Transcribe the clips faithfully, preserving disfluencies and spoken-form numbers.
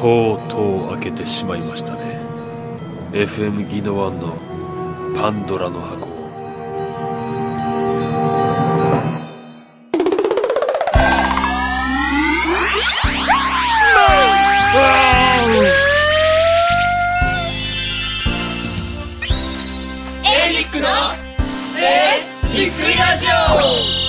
とうとう開けてしまいましたね。 エフエム ギノワンのパンドラの箱を。 エリックのえびっくりラジオ。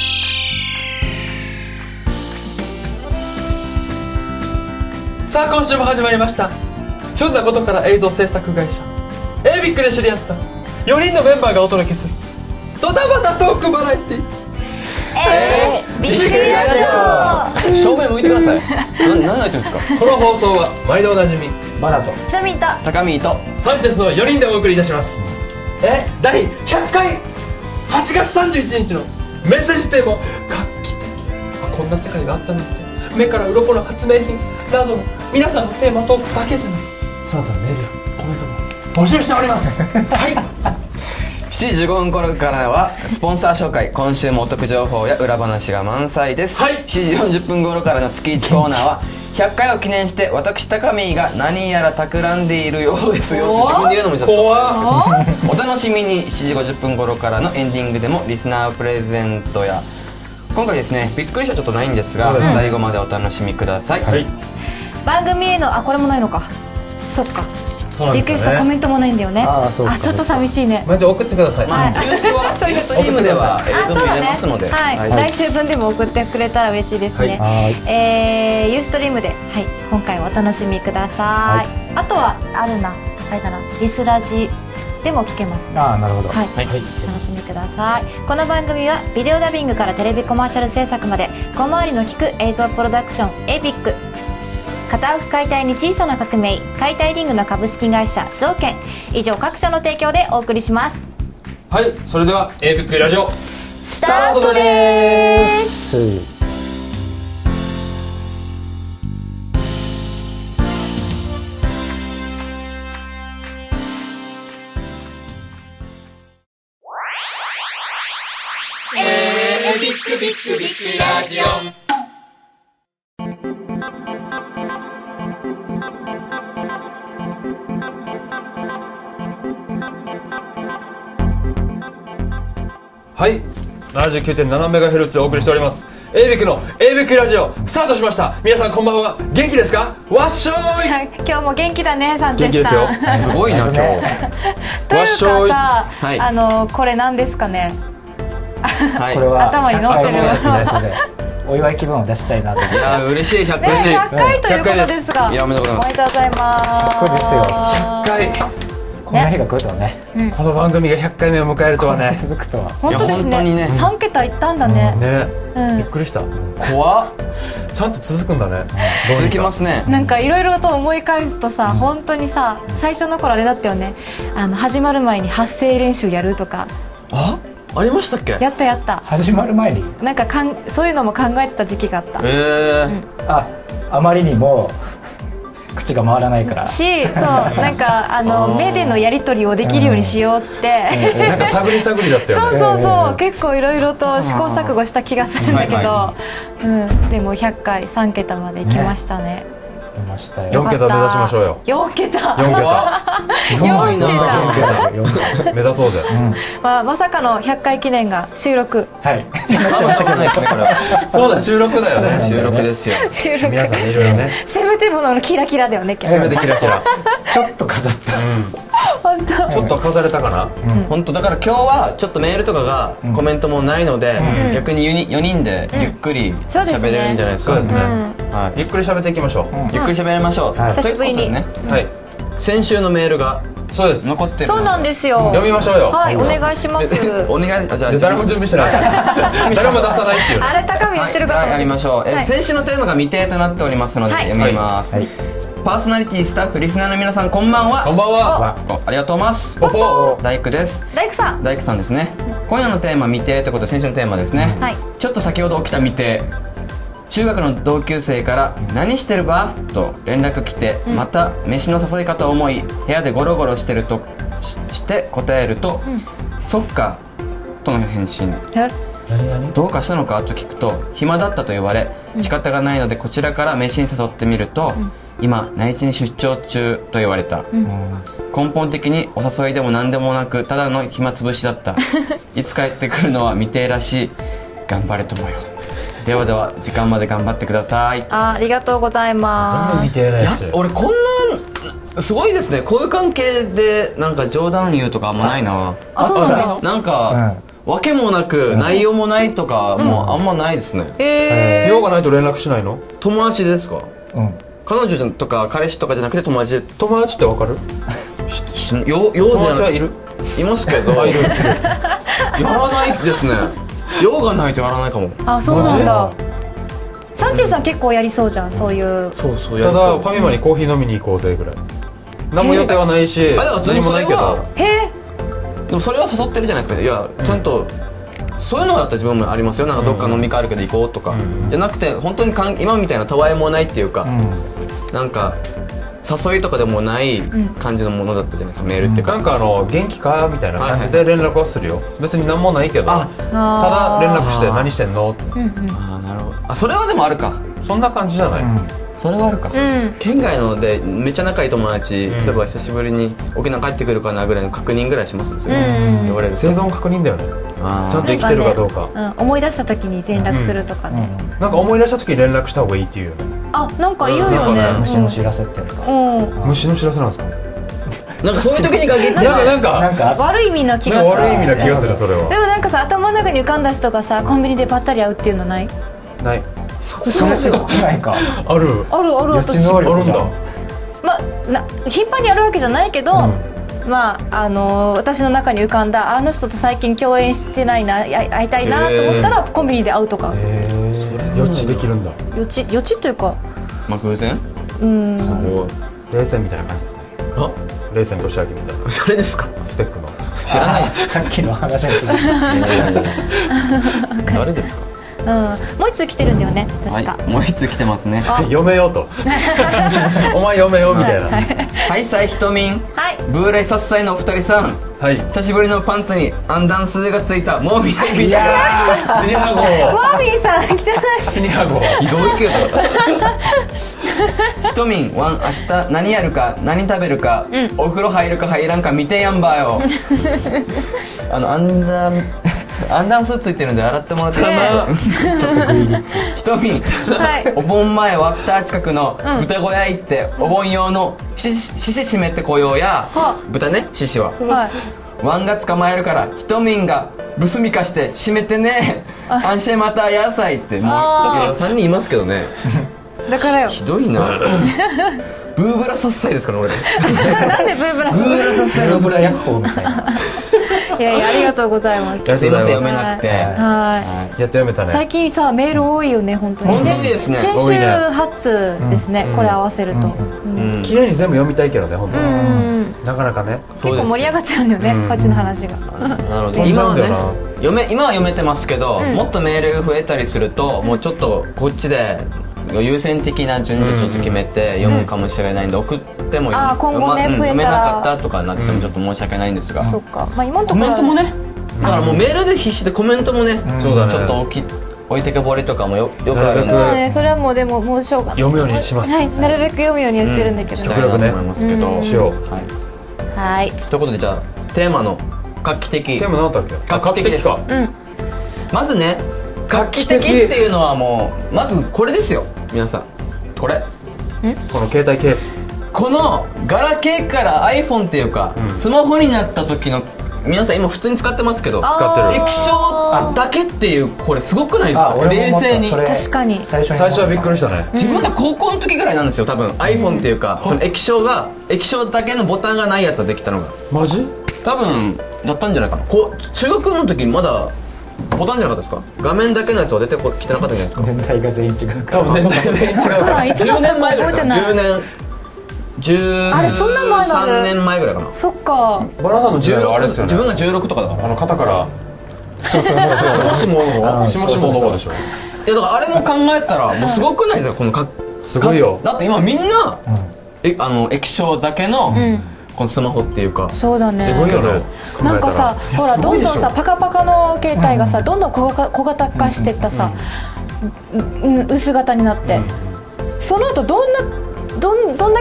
さあ今週も始まりました。ひょんなことから映像制作会社エービックで知り合ったよにんのメンバーがお届けするドタバタトークバラエティえー、びっくりラジオ。 正面向いてください。な、何やってるんですか。 この放送は毎度おなじみバナとひとみと高見とサンチェスのよにんでお送りいたします。えだいひゃっかいはちがつさんじゅういちにちのメッセージテーマ画期的、あこんな世界があったんですね、目から鱗の発明品などの皆さんのテーマトークだけじゃないその他のメールやコメントも募集しておりますはいしちじじゅうごふん頃からはスポンサー紹介、今週もお得情報や裏話が満載です、 はい、 しちじよんじゅっぷん頃からの月いちコーナーはひゃっかいを記念して私高見が何やら企んでいるようですよって自分で言うのもちょっと怖お楽しみに。しちじごじゅっぷん頃からのエンディングでもリスナープレゼントや今回ですねびっくりしたちょっとないんですが、最後までお楽しみください、はい、 番組へのあこれもないのか、そっかそうなんですよね、 リクエストコメントもないんだよね。 あーそうかあちょっと寂しいね。 まず送ってください、 はいユーストはユーストリームでは映像見れますので、 はい、 はい来週分でも送ってくれたら嬉しいですね。 はいえー、ユーストリームで、はい、今回お楽しみください。あとはあるな、あれだな、リスラジでも聞けますね。 ああなるほど。 はい、 はい、 お楽しみください。この番組はビデオダビングからテレビコマーシャル制作まで小回りの利く映像プロダクションエビック、片奥解体に小さな革命、解体リングの株式会社条件、以上各社の提供でお送りします。 はい、それでは エービック ラジオスタートでーす。 すえびっくびっくびっくラジオ。 はい、ななじゅうきゅうてんななメガヘルツ でお送りしておりますエービックのエービックラジオスタートしました。皆さんこんばんは、元気ですか。わっしょーい。 はい、今日も元気だね、サンチェ元気ですよスさん。 すごいな今日。 というかさ、 はいあのこれ何ですかね。 はい、 これは頭に乗ってるひゃっかいのやつでお祝い気分を出したいなと。 いやー嬉しいひゃっかい、 ね、 しいひゃっかいということですが、 いやおめでとうございます。 おめでとうございます。 そうですよ。 ひゃっかい、 こんな日が来るとはね。 この番組がひゃっかいめを迎えるとはね。 続くとは。 本当ですね。 いや本当にねさんけたいったんだね。 ね、 うんびっくりした。 怖っ、 ちゃんと続くんだね。 続きますね。 なんかいろいろと思い返すとさ、本当にさ、最初の頃あれだったよね。あの始まる前に発声練習やるとか。 あ、ありましたっけ。 やったやった。 始まる前に。 なんかかんそういうのも考えてた時期があった。 えー、 ああまりにも口が回らないから。 し、そうなんかあの目でのやり取りをできるようにしようって。 なんか探り探りだったよね。 そうそうそう、結構いろいろと試行錯誤した気がするんだけど、 はいはうん、でもひゃっかいさんけたまで行きましたね。 出ましたよ。 よんけた目指しましょうよ。 よんけた。 よんけたよんけ四桁た。 四桁目指そうぜ。 まあまさかのひゃっかい記念が収録。 はい。 あんましたことないですねこれは。 そうだ、収録だよね。 収録ですよ。 収録。 皆さんいろいろね、 せめてもののキラキラだよね。今日せめてキラキラ。 ちょっと飾った。 本当。 ちょっと飾れたかな。 本当だから今日はちょっとメールとかがコメントもないので、逆によにんよにんでゆっくりそうですね喋れるんじゃないですか。 そうですね。 はい。 ゆっくり喋っていきましょう。 ゆっくり喋りましょう。 はい久しぶりにということでね、 はい、 先週のメールがそうです。 残ってる。 そうなんですよ。 読みましょうよ。 はい、お願いします。 お願い、あじゃあで誰も準備してない。誰も出さないっていう。 あれ高見言ってるから。 はい、やりましょう。え、 はい先週のテーマが未定となっておりますので、 はい読みます、 はい。 パーソナリティ、スタッフ、リスナーの皆さんこんばんは。 こんばんは。 おありがとうございます。 ポポ。 大工です。 大工さん。 大工さんですね。今夜のテーマ未定ということで先週のテーマですね、 はい。 ちょっと先ほど起きた未定。中学の同級生から「何してるば?」と連絡来て、また飯の誘いかと思い部屋でゴロゴロしてると し, して答えると「そっか」との返信。 え、 何何。 どうかしたのかと聞くと暇だったと言われ、仕方がないのでこちらから飯に誘ってみると、 今内地に出張中と言われた、根本的にお誘いでも何でもなくただの暇つぶしだったいつ帰ってくるのは未定らしい。頑張れともよ。ではでは時間まで頑張ってください。 あありがとうございま全部見す。 いやてないし俺こんなすごいですね。こういう関係でなんか冗談言うとかあんまないな。 あそうなんだ。 なんか、わけもなく内容もないとかもうあんまないですね。 へえ。 用がないと連絡しないの？ 友達ですか？ うん彼女とか彼氏とかじゃなくて友達で友達ってわかる？ しよようじゃない友達はいる？ いますけどあいる。 やらないですね。用がないとやらないかも。 あそうなんだ。サンチェさん結構やりそうじゃんそういう。 そうそうやたりそう。 だファミマにコーヒー飲みに行こうぜぐらい。何も予定はないしあでも何もないけど。 へえ。 でもそれは誘ってるじゃないですか。いやちゃんと、そういうのだったら自分もありますよ。なんかどっか飲み会あるけど行こうとか、じゃなくて本当にかん今みたいなたわいもないっていうか、なんか誘いとかでもない感じのものだったじゃないですか、メールっていうか。 なんかあの元気かみたいな感じで連絡はするよ。別に何もないけど。 あただ連絡して何してんの？ うんうん。 あなるほど。あそれはでもあるか。 そんな感じじゃない？ それはあるか。 うん。 県外のでめっちゃ仲いい友達、 ん例えば久しぶりに沖縄帰ってくるかなぐらいの確認ぐらいしますんですよ、 うんうん言われると。 生存確認だよね。 あーちゃんと生きてるかどうか。 うん、思い出した時に連絡するとかね。 なんか思い出した時に連絡した方がいいっていうよね。 あなんか言うよね。 うんなんかね虫の知らせってやつかうん。 虫の知らせなんですか？ なんかそういう時に限ってなんかなんかなんか悪い意味な気がする。 悪い意味な気がするそれは。 でもなんかさ頭の中に浮かんだ人がさコンビニでばったり会うっていうのない？ ない。 それすごくないかある。 あるある予私。 知能あるんだ。 力じゃんまあな頻繁にあるわけじゃないけど、まああのー私の中に浮かんだあの人と最近共演してないな会い会いたいなと思ったらコンビニで会うとか。 へー予知できるんだ。 予知予知というかまあ偶然。 うんすごい。 冷戦みたいな感じですね。 あ冷戦年明けみたいな。 それですか？ スペックの。 知らない。 さっきの話に続いて誰ですか？ うんもう一つ来てるんだよね確か。 はい、もう一つ来てますね。 読めようと。お前読めようみたいな。 はい、さいひとみん。 はい。 ブーレイさっさいのお二人さん。 はい。 久しぶりのパンツにアンダンスがついたモービービチャ死にはワービーさん来てない。 ご。死にはご。 ひどいけどひとみんワン明日何やるか何食べるか、お風呂入るか入らんか見てやんばよあのアンダンアンダンスついてるんで洗ってもらってください。ちょっとグイひとみん、 はい。 お盆前ワフター近くの豚小屋行って、お盆用のししし締めてこようや。 は豚ね、ししははい。 ワンが捕まえるからひとみんがブスミ化して締めてね。アンシェまた野菜ってもうあーいやさんにんいますけどね。 だからよ。 ひどいな。ブーブラサッサイですから俺。 なんでブーブラス。 ブーブラサッサイのブラヤッホーみたいな。 いやいやありがとうございます。 ありすいませんがとうございま読めなくて。 はいははいやっと読めたい。 ね。 最近さメール多いよね本当に。 本当にですね先週多いね初ですね、 うんこれ合わせると。うんうん綺麗に全部読みたいけどね本当うは。 ん。 なかなかね。 そうです結構盛り上がっちゃうんだよね、 うんこっちの話が。 なるほど。 飛んじ今はねゃうんだよな読め今は読めてますけど、 んもっとメールが増えたりするともうちょっとこっちで優先的な順序ちょっと決めて読むかもしれないんで、送ってもあー今後ねまうん増えたら読めなかったとかなってもちょっと申し訳ないんですが、 そっか。まあ今のとコころメントもね、だからもうメールで必死でコメントもね、 そうだね。 ちょっと置き置いてけぼりとかもよよくあるんでそうだね、それはもうでももうしょうがない。 読むようにしますはい、なるべく読むようにはしてるんだけどしたね。 いなと思いますけど、 うんしよう。 はい、 はい。 ということでじゃあテーマの画期的テーマ何だったっけ？ 画期的ですか。 うん。 まずね画期的っていうのはもうまずこれですよ皆さん。これこの携帯ケース。 このガラケーから iPhone っていうか、 うんスマホになった時の皆さん今普通に使ってますけど使ってる液晶だけっていうこれすごくないですか？冷静に確かに最初最初はびっくりしたね。 自分が高校の時ぐらいなんですよ多分、iPhone っていうかその液晶が液晶だけのボタンがないやつができたのがマジ？ 多分だったんじゃないかな。こう中学の時まだボタンじゃなかったですか？画面だけのやつは出てこきてなかったんじゃないですか？ 年代が全員違う多分年代全然違うだからいつだ 10 ったか年前ぐらいかな。 覚えてない。 10年10 あれそんな前なのさんねんまえぐらいかな。 そっか。 バラさんの時代はあれですよね。 自分がじゅうろくとかだから。 あの肩から。そうそうそうそう。しもしものあしもしもの方でしょ。 いやだからあれも考えたらもうすごくないですかこのかすごいよ。 だって今みんな、えあの液晶だけの、 んこのスマホっていうかそうだね。 すごいよね。 なんかさ、ほらどんどんさいパカパカの携帯がさどんどん小型小型化してったさ、うん、薄型になって、その後どんなどん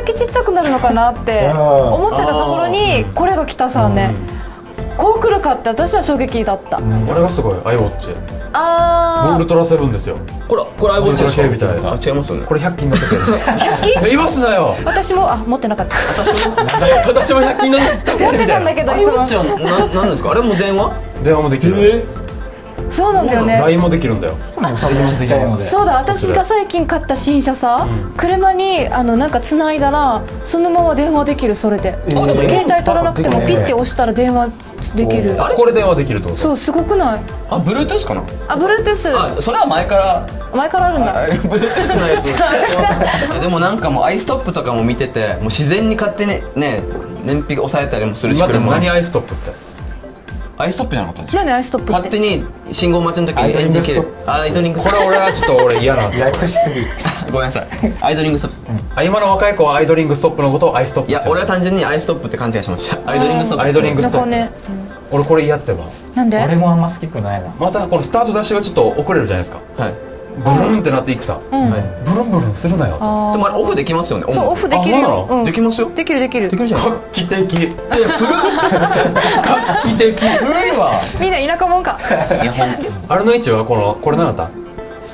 けちっちゃくなるのかなって思ってたところにこれが来たさね、こう来るかって私は衝撃だった。 俺がすごい iWatch あウルトラセブンですよ。 これこれアイウォッチですか？ みたいな。 あ、違いますよね。 これひゃく均の時計です。 ひゃく均？ 言わすなよ。 私もあ持ってなかった。 私もひゃく均の時計持ってたんだけどアイウォッチはななんですか？あれも電話？ 電話もできる。 そうなんだよね。 ライン もできるんだよ。 そうだ、私が最近買った新車さ、車にあのなんか繋いだらそのまま電話できる。それで携帯取らなくてもピッて押したら電話できる。 これ電話できるってこと？ そうすごくない？ あ、Bluetooth かな？ あ、Bluetooth。 あ、それは前から前からあるんだ。 Bluetooth のやつ。でもなんかもうアイストップとかも見てて、もう自然に勝手にね燃費抑えたりもするし。 待って、何アイストップって？ アイストップじゃなかったんですか？ 何アイストップって？ 勝手に信号待ちの時にエンジン切る。アイドリングストップ。 これ俺はちょっと俺嫌なんですよ。 ややこしすぎ。 ごめんなさい。アイドリングストップ。 あ、今の若い子はアイドリングストップのことをアイストップ。 いや、俺は単純にアイストップって勘違いしました。アイドリングストップ。 アイドリングストップ。 ね、 俺これ嫌ってば。 なんで？ 俺もあんま好きくないな。 またこのスタートダッシュがちょっと遅れるじゃないですか。 はい。 ブルーンってなっていくさ。ブルンブルンするなよ。 でもあれオフできますよね。 そう、オフできるよ。 できますよ。 できるできる。 できるじゃん。 画期的。 いや、古い。画期的。古いわ。 みんな田舎もんか。 あれの位置はこのこれ何だった？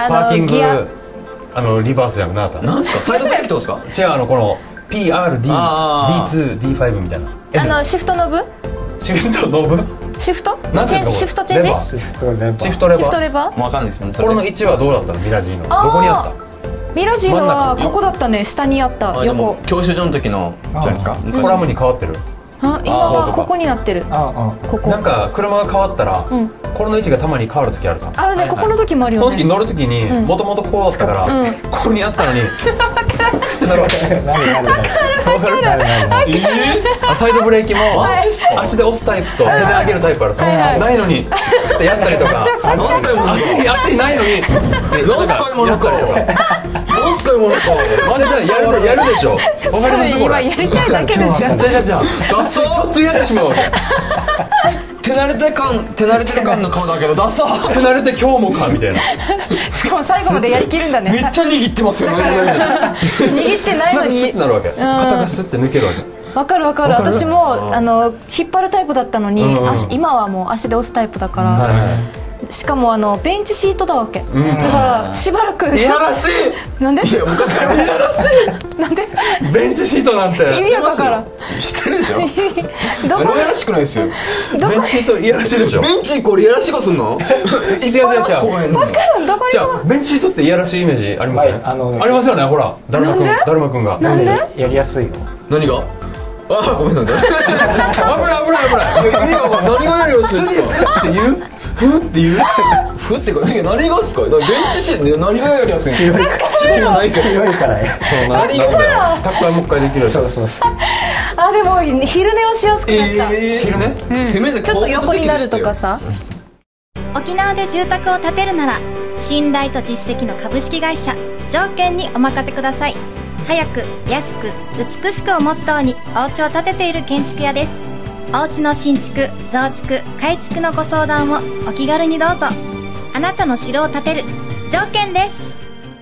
パーキングあのリバースじゃなくなかった？ なんですか？サイドブレーキってことですか？ 違う、あのこの ピーアールディー、ディーツー、ディーファイブ みたいな。 あのシフトノブ？ シフトノブ？ シフト？ なんていうんですか？ シフトチェンジ？ シフトレバー。 シフトレシフトバー。 レバー？ もうわかんないですね。 これの位置はどうだったの？ミラジーのどこにあった？ ミラジーのはここだったね。下にあった横。 教習所の時のじゃないですか。 コラムに変わってる。 あ、今はここになってる。 あここ。 なんか車が変わったらこれの位置がたまに変わる時あるさ。 あるね、ここの時もあるよね。 その時乗る時にもともとこうだったからここにあったのにってなるわけ。サイドブレーキも足で押すタイプと手で上げるタイプあるさ。ないのにってやったりとか、足に足にないのに何使い物か。何使い物か。 マジでやるやるでしょ。わかりますこれ？ 今やりたいだけですよ。 じゃあじゃあダッサー普通やってしまうわけ。 手慣れて感手慣れてる感の顔だけどダサー。 手慣れて今日もかみたいな。 しかも最後までやりきるんだね。 めっちゃ握ってますよね。 握ってないのなんかスッにてなるわけ。肩がスッて抜けるわけ。 わかるわかる。私もあの引っ張るタイプだったのに、足今はもう足で押すタイプだから。しかもあのベンチシートだわけ。だからしばらく。 いやらしい。 なんで？ いや昔からいやらしい。 なんで？ ベンチシートなんて。 意味わからん。 知ってるでしょ。 どこ？ いやらしくないですよ。 ベンチシートいやらしいでしょ。 ベンチこれいやらしいことすんの？ 違う違う違う。 わからん、どこにじゃあも。 ベンチシートっていやらしいイメージありません？ありますよね。ほら、だるまくん、だるまくんが。 なんで？ やりやすいよ。 何が？あ、ごめんなさい。 危ない危ない危ない。 何がやりやすい次スッって言う？ふって言う？ ふって何がですか？ベンチシート何がやりやすいんですか？仕事ないけど。 広いからね。 そうな何が？宅配もう一回できる。 そうそうそう。 あ、でも昼寝はしやすくなった。 昼寝？ せめてちょっと横になるとかさ。 沖縄で住宅を建てるなら信頼と実績の株式会社条件にお任せください。早く安く美しくをモットーにお家を建てている建築屋です。お家の新築増築改築のご相談をお気軽にどうぞ。あなたの城を建てる条件です。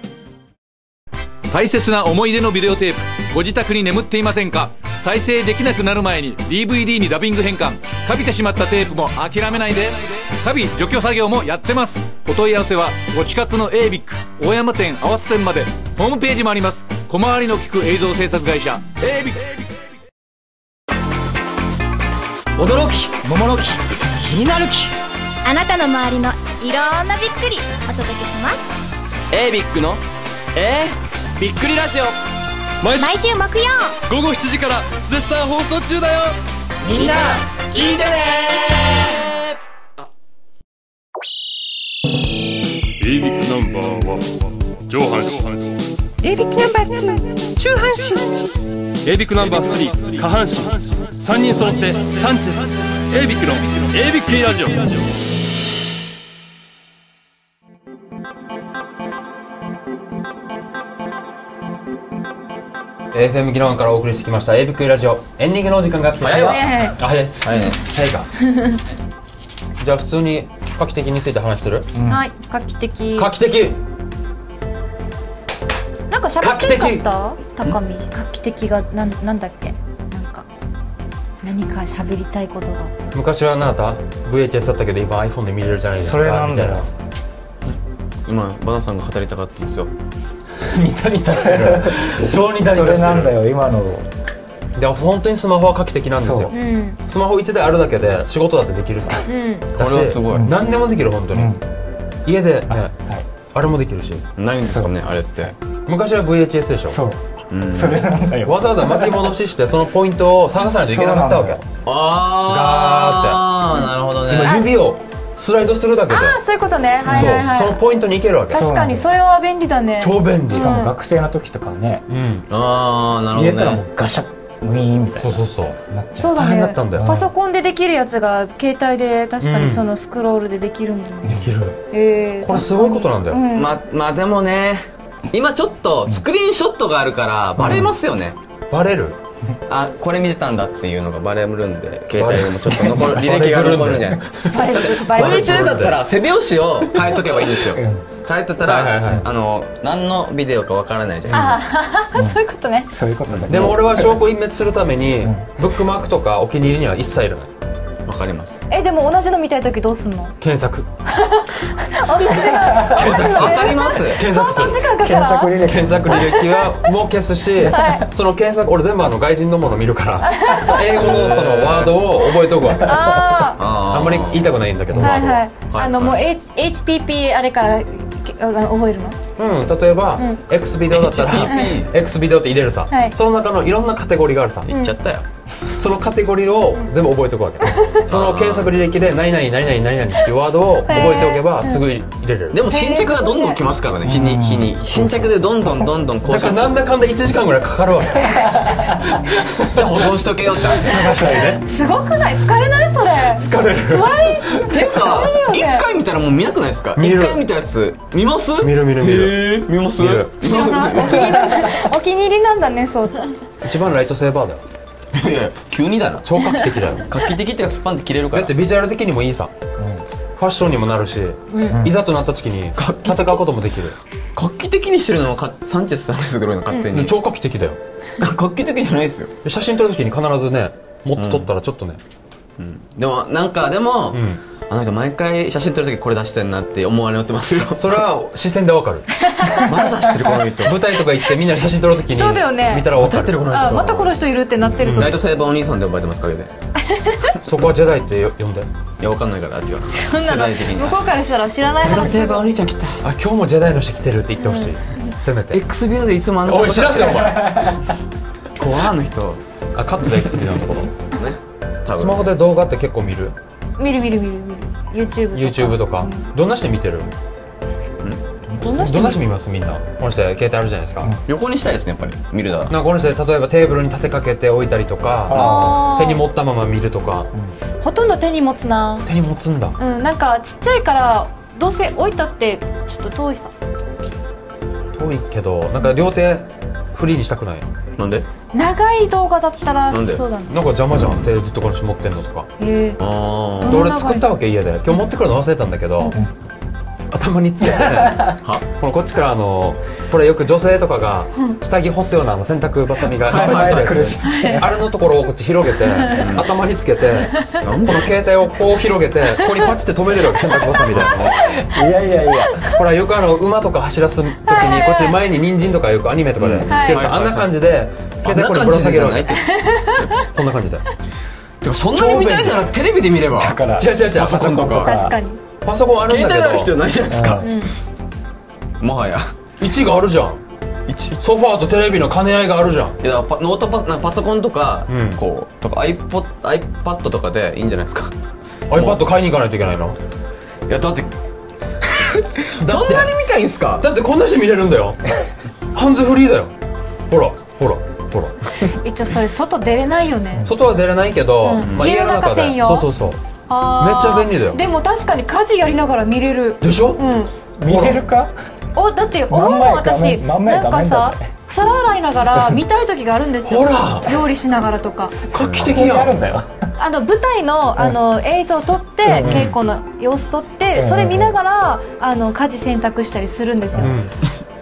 大切な思い出のビデオテープご自宅に眠っていませんか？再生できなくなる前に ディーブイディー にダビング変換。カビてしまったテープも諦めないで。カビ除去作業もやってます。お問い合わせはお近くの エービック 大山店淡津店まで。ホームページもあります。小回りの利く映像制作会社 エービック。 驚き桃の木気になる木。 あなたの周りのいろんなびっくりお届けします。 エービックのえー、びっくりラジオ毎週毎週木曜午後しちじから絶賛放送中だよ。みんな聞いてねエービックナンバーワン上半身。 エービックナンバーツー中半身。 エービックナンバースリー下半身。さんにん揃ってサンチェス。エービックのエービックラジオ。エフエム ギノワンからお送りしてきましたエービックラジオエンディングのお時間が来てしまいました。あ、早い早いね。 早いか。じゃあ普通に画期的について話する？ はい、画期的。 画期的。 なんか喋ってなかった高見、画期的がなんなんだっけ、なんか何か喋りたいことが。 昔はなた ブイエイチエス だったけど今 iPhone で見れるじゃないですか。 それなんだよ。 今バナさんが語りたかったんですよ。 ニタニタしてる超ニタニタしてる。 それなんだよ今の。 で本当にスマホは画期的なんですよ。スマホいちだいあるだけで仕事だってできるさ。 うん、 だしこれはすごい。 何でもできる本当に。家でね、あれもできるし。 何ですかねあれって。 昔は ブイエイチエス でしょ。 そう。それなんだよ。 わざわざ巻き戻ししてそのポイントを探さないといけなかったわけ。 ああ、なるほどね。 今指をスライドするだけで。 ああ、そういうことね。はいはいはい。 そのポイントに行けるわけ。 確かにそれは便利だね。 超便利。 しかも学生の時とかね。 うん。 ああ、なるほどね。 入れたらもうガシャッウィーンみたいな。 そうそうそう。 そうだね。パソコンでできるやつが携帯で確かにそのスクロールでできるんだよね。 できる。 ええ。 これすごいことなんだよ。 ままあでもね、今ちょっとスクリーンショットがあるからバレますよね。 バレる。 あ、これ見てたんだっていうのがバレるんで、携帯でもちょっと残る履歴が残るんじゃないですか。バレる。バレる。ブイエイチエス だったら背拍子を変えとけばいいんですよ。変えてたらあの何のビデオかわからないじゃないですか。 ああ、そういうことね。 そういうことだね。 でも俺は証拠隠滅するためにブックマークとかお気に入りには一切いらない。 わかります。 え、でも同じの見たいときどうすんの？ 検索。 同じの。検索。わかります。 検索する。 時間かかる。 検索履歴。 検索履歴はもう消すし、その検索俺全部あの外人のもの見るから、英語のそのワードを覚えとくわけ。ああ。あんまり言いたくないんだけど。 はいはい。あのもう エイチピーピー あれから覚えるの？ うん、例えば X ビデオだったら X ビデオって入れるさ。その中のいろんなカテゴリーがあるさ。 言っちゃったよ。 そのカテゴリーを全部覚えておくわけ。その検索履歴で何々何々何々っていうワードを覚えておけばすぐ入れれる。 でも新着がどんどん来ますからね。日に日に新着でどんどんどんどん更新。 だからなんだかんだいちじかんぐらいかかるわけ。 保存しとけよって話。 探したりね。 すごくない？疲れないそれ？ 疲れる。 毎日ていうか一回見たらもう見なくないですか？一回見たやつ見ます？ 見る見る見る。 見ます？ お気に入りなんだね、そう。 一番ライトセーバーだよ。 いや急にだな。 超画期的だよ。 画期的っていうかスパンって切れるから。 だってビジュアル的にもいいさ。ファッションにもなるし、いざとなった時に戦うこともできる。 画期的にしてるのはサンチェスさんですけど、勝手に。 超画期的だよ。 画期的じゃないですよ。 写真撮る時に必ずね、もっと撮ったらちょっとね。 でもなんかでも。あの人毎回写真撮るときこれ出してんなって思われてますよ。 それは視線でわかる。 まだ出してるこの人。 舞台とか行ってみんなで写真撮るときに見たらわかる。 あ、またこの人いるってなってると。 ライトセーバーお兄さんで呼ばれてます陰で。 そこはジェダイって呼んで。 いやわかんないからあっちは。 そんなの向こうからしたら知らない話。 ライトセーバーお兄ちゃん来た。 あ、今日もジェダイの人来てるって言ってほしい。せめて。 X ビデオでいつもあの。 おい知らせよお前。 怖あの人。 あ、カットで X ビデオのところ。 ね。 スマホで動画って結構見る？ 見る見る見る見る。YouTube とか。 YouTube とか。どんな人見てる？どんな人見ますみんな。この人携帯あるじゃないですか。 横にしたいですねやっぱり見るだ。 なんかこの人例えばテーブルに立てかけて置いたりとか、手に持ったまま見るとか。 ほとんど手に持つな。 手に持つんだ。 うん、なんかちっちゃいからどうせ置いたってちょっと遠いさ。 遠いけどなんか両手フリーにしたくない？ なんで？ 長い動画だったらそうだね。 なんか邪魔じゃん。手ずっとこの人持ってんのとか。 へえ。 俺作ったわけ家で。今日持ってくるの忘れたんだけど。頭につけてこのこっちからあのこれよく女性とかが下着干すようなあの洗濯バサミがいっぱいついてるやつ、あれのところをこっち広げて頭につけてこの携帯をこう広げてここにパチって止めれるわけ、洗濯バサミで。いやいやいや、 これはよくあの馬とか走らす時にこっち前に人参とかよくアニメとかでつけるさ、あんな感じで携帯これぶら下げるわけ。こんな感じで。 でもそんなに見たいならテレビで見れば。 だから違う違う違う、 パソコンとか。 確かにパソコンあるんだけど携帯ある必要ないじゃないですか。もはや位置があるじゃん。ソファーとテレビの兼ね合いがあるじゃん。 いやノートパパソコンとかこうとか iPod iPad とかでいいんじゃないですか。 iPad 買いに行かないといけないの？ いやだってそんなに見たいんすか？ だってこんな人見れるんだよ。ハンズフリーだよ。ほらほらほら。 一応それ外出れないよね。 外は出れないけど、まあ家の中で。そうそうそう。めっちゃ便利だよ。 でも確かに家事やりながら見れるでしょ。 うん、 見れるか。 お、だって思うの私なんかさ皿洗いながら見たい時があるんですよ。料理しながらとか。 画期的やん。 あの舞台のあの映像を撮って稽古の様子撮ってそれ見ながらあの家事洗濯したりするんですよ。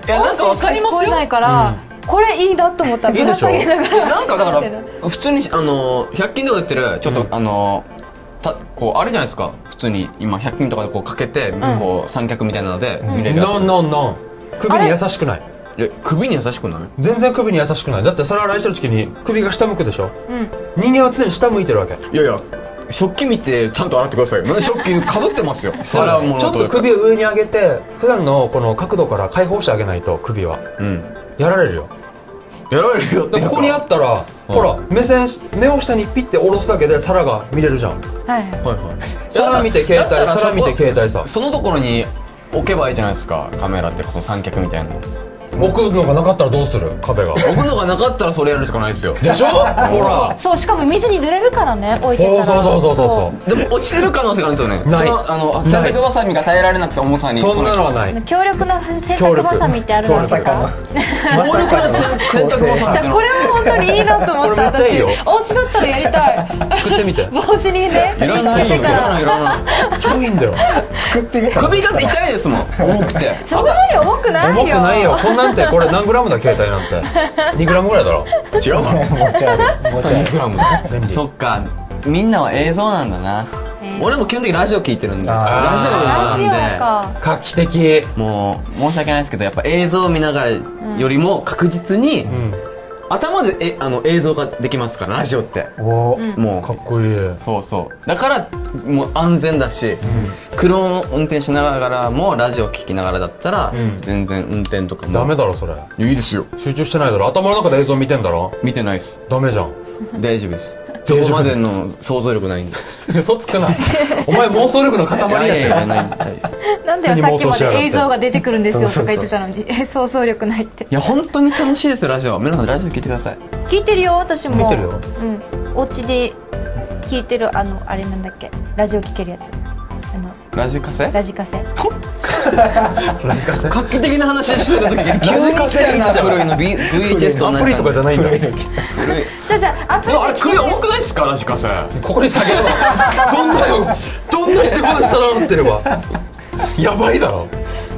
やなんかわかりますよ。 音声しか聞こえないから、これいいなと思ったらぶら下げながら。 なんかだから普通にあのひゃく均とかで売ってるちょっとあのたこうあれじゃないですか。普通に今ひゃく均とかでこうかけてこう三脚みたいなので見れるやつ。 ノンノンノン。首に優しくない。 え首に優しくない？ 全然首に優しくない。だって皿洗いしてる時に首が下向くでしょ。人間は常に下向いてるわけ。 いやいや。食器見てちゃんと洗ってください。なんで食器かぶってますよ。 ちょっと首を上に上げて普段のこの角度から解放してあげないと首は、うん、やられるよ。 やられるよって。 ここにあったら、うん、ほら目線目を下にピッて下ろすだけで皿が見れるじゃん。はいはいはい。皿見て携帯、皿見て携帯さ。 そのところに置けばいいじゃないですか。カメラってこの三脚みたいなの。 置くのがなかったらどうする？壁が置くのがなかったらそれやるしかないですよ。 でしょ？ほら。 そう、しかも水に濡れるからね、置いてたら。 そうそうそうそうそう。 でも落ちてる可能性があるんですよね。 ない。 あの洗濯バサミが耐えられなくて重さに。 そんなのはない。 強力な洗濯バサミってあるんですか？ 強力な洗濯バサミ。 じゃあこれも本当にいいなと思った私。お家だったらやりたい。 作ってみて。 帽子にね。 いらないいらないいらない。 超いいんだよ。 作ってみて。 首が痛いですもん。重くて。 そこまで重くないよ。 重くないよ。こんなんてこれ何グラムだ携帯なんて。にグラムぐらいだろ。 違うわ。 持ち歩く。持ち歩く。 にグラム。そっか。みんなは映像なんだな。俺も基本的にラジオ聞いてるんで。ラジオなんで。 画期的。 もう申し訳ないですけど、やっぱ映像を見ながらよりも確実に。頭でえあの映像ができますからラジオっておもうかっこいい。 そうそうだからもう安全だし、うん、車を運転しながらもラジオ聞きながらだったら、うん、全然運転とかもダメだろそれ。 いいですよ。 集中してないだろ。頭の中で映像見てんだろ。 見てないです。 ダメじゃん。 大丈夫です。そこまでの想像力ないんで。 嘘つくな。お前妄想力の塊やし。 なんでさっきまで映像が出てくるんですよとか言ってたのに想像力ないって。 いや本当に楽しいですよラジオ。皆さんラジオ聞いてください。 聞いてるよ私も。 聞いてるよ。 うん。お家で聞いてるあのあれなんだっけラジオ聞けるやつ。あのラジカセ？ ラジカセ。 ラジカセ。 画期的な話してる時に急に来たな古いの ブイエイチエス と同じ。 アプリとかじゃないんだよ。 古い。 じゃじゃアプリ。 あれ首重くないですかラジカセ。 ここに下げるの。どんなよ。どんなしてこんな皿なってれば。やばいだろ。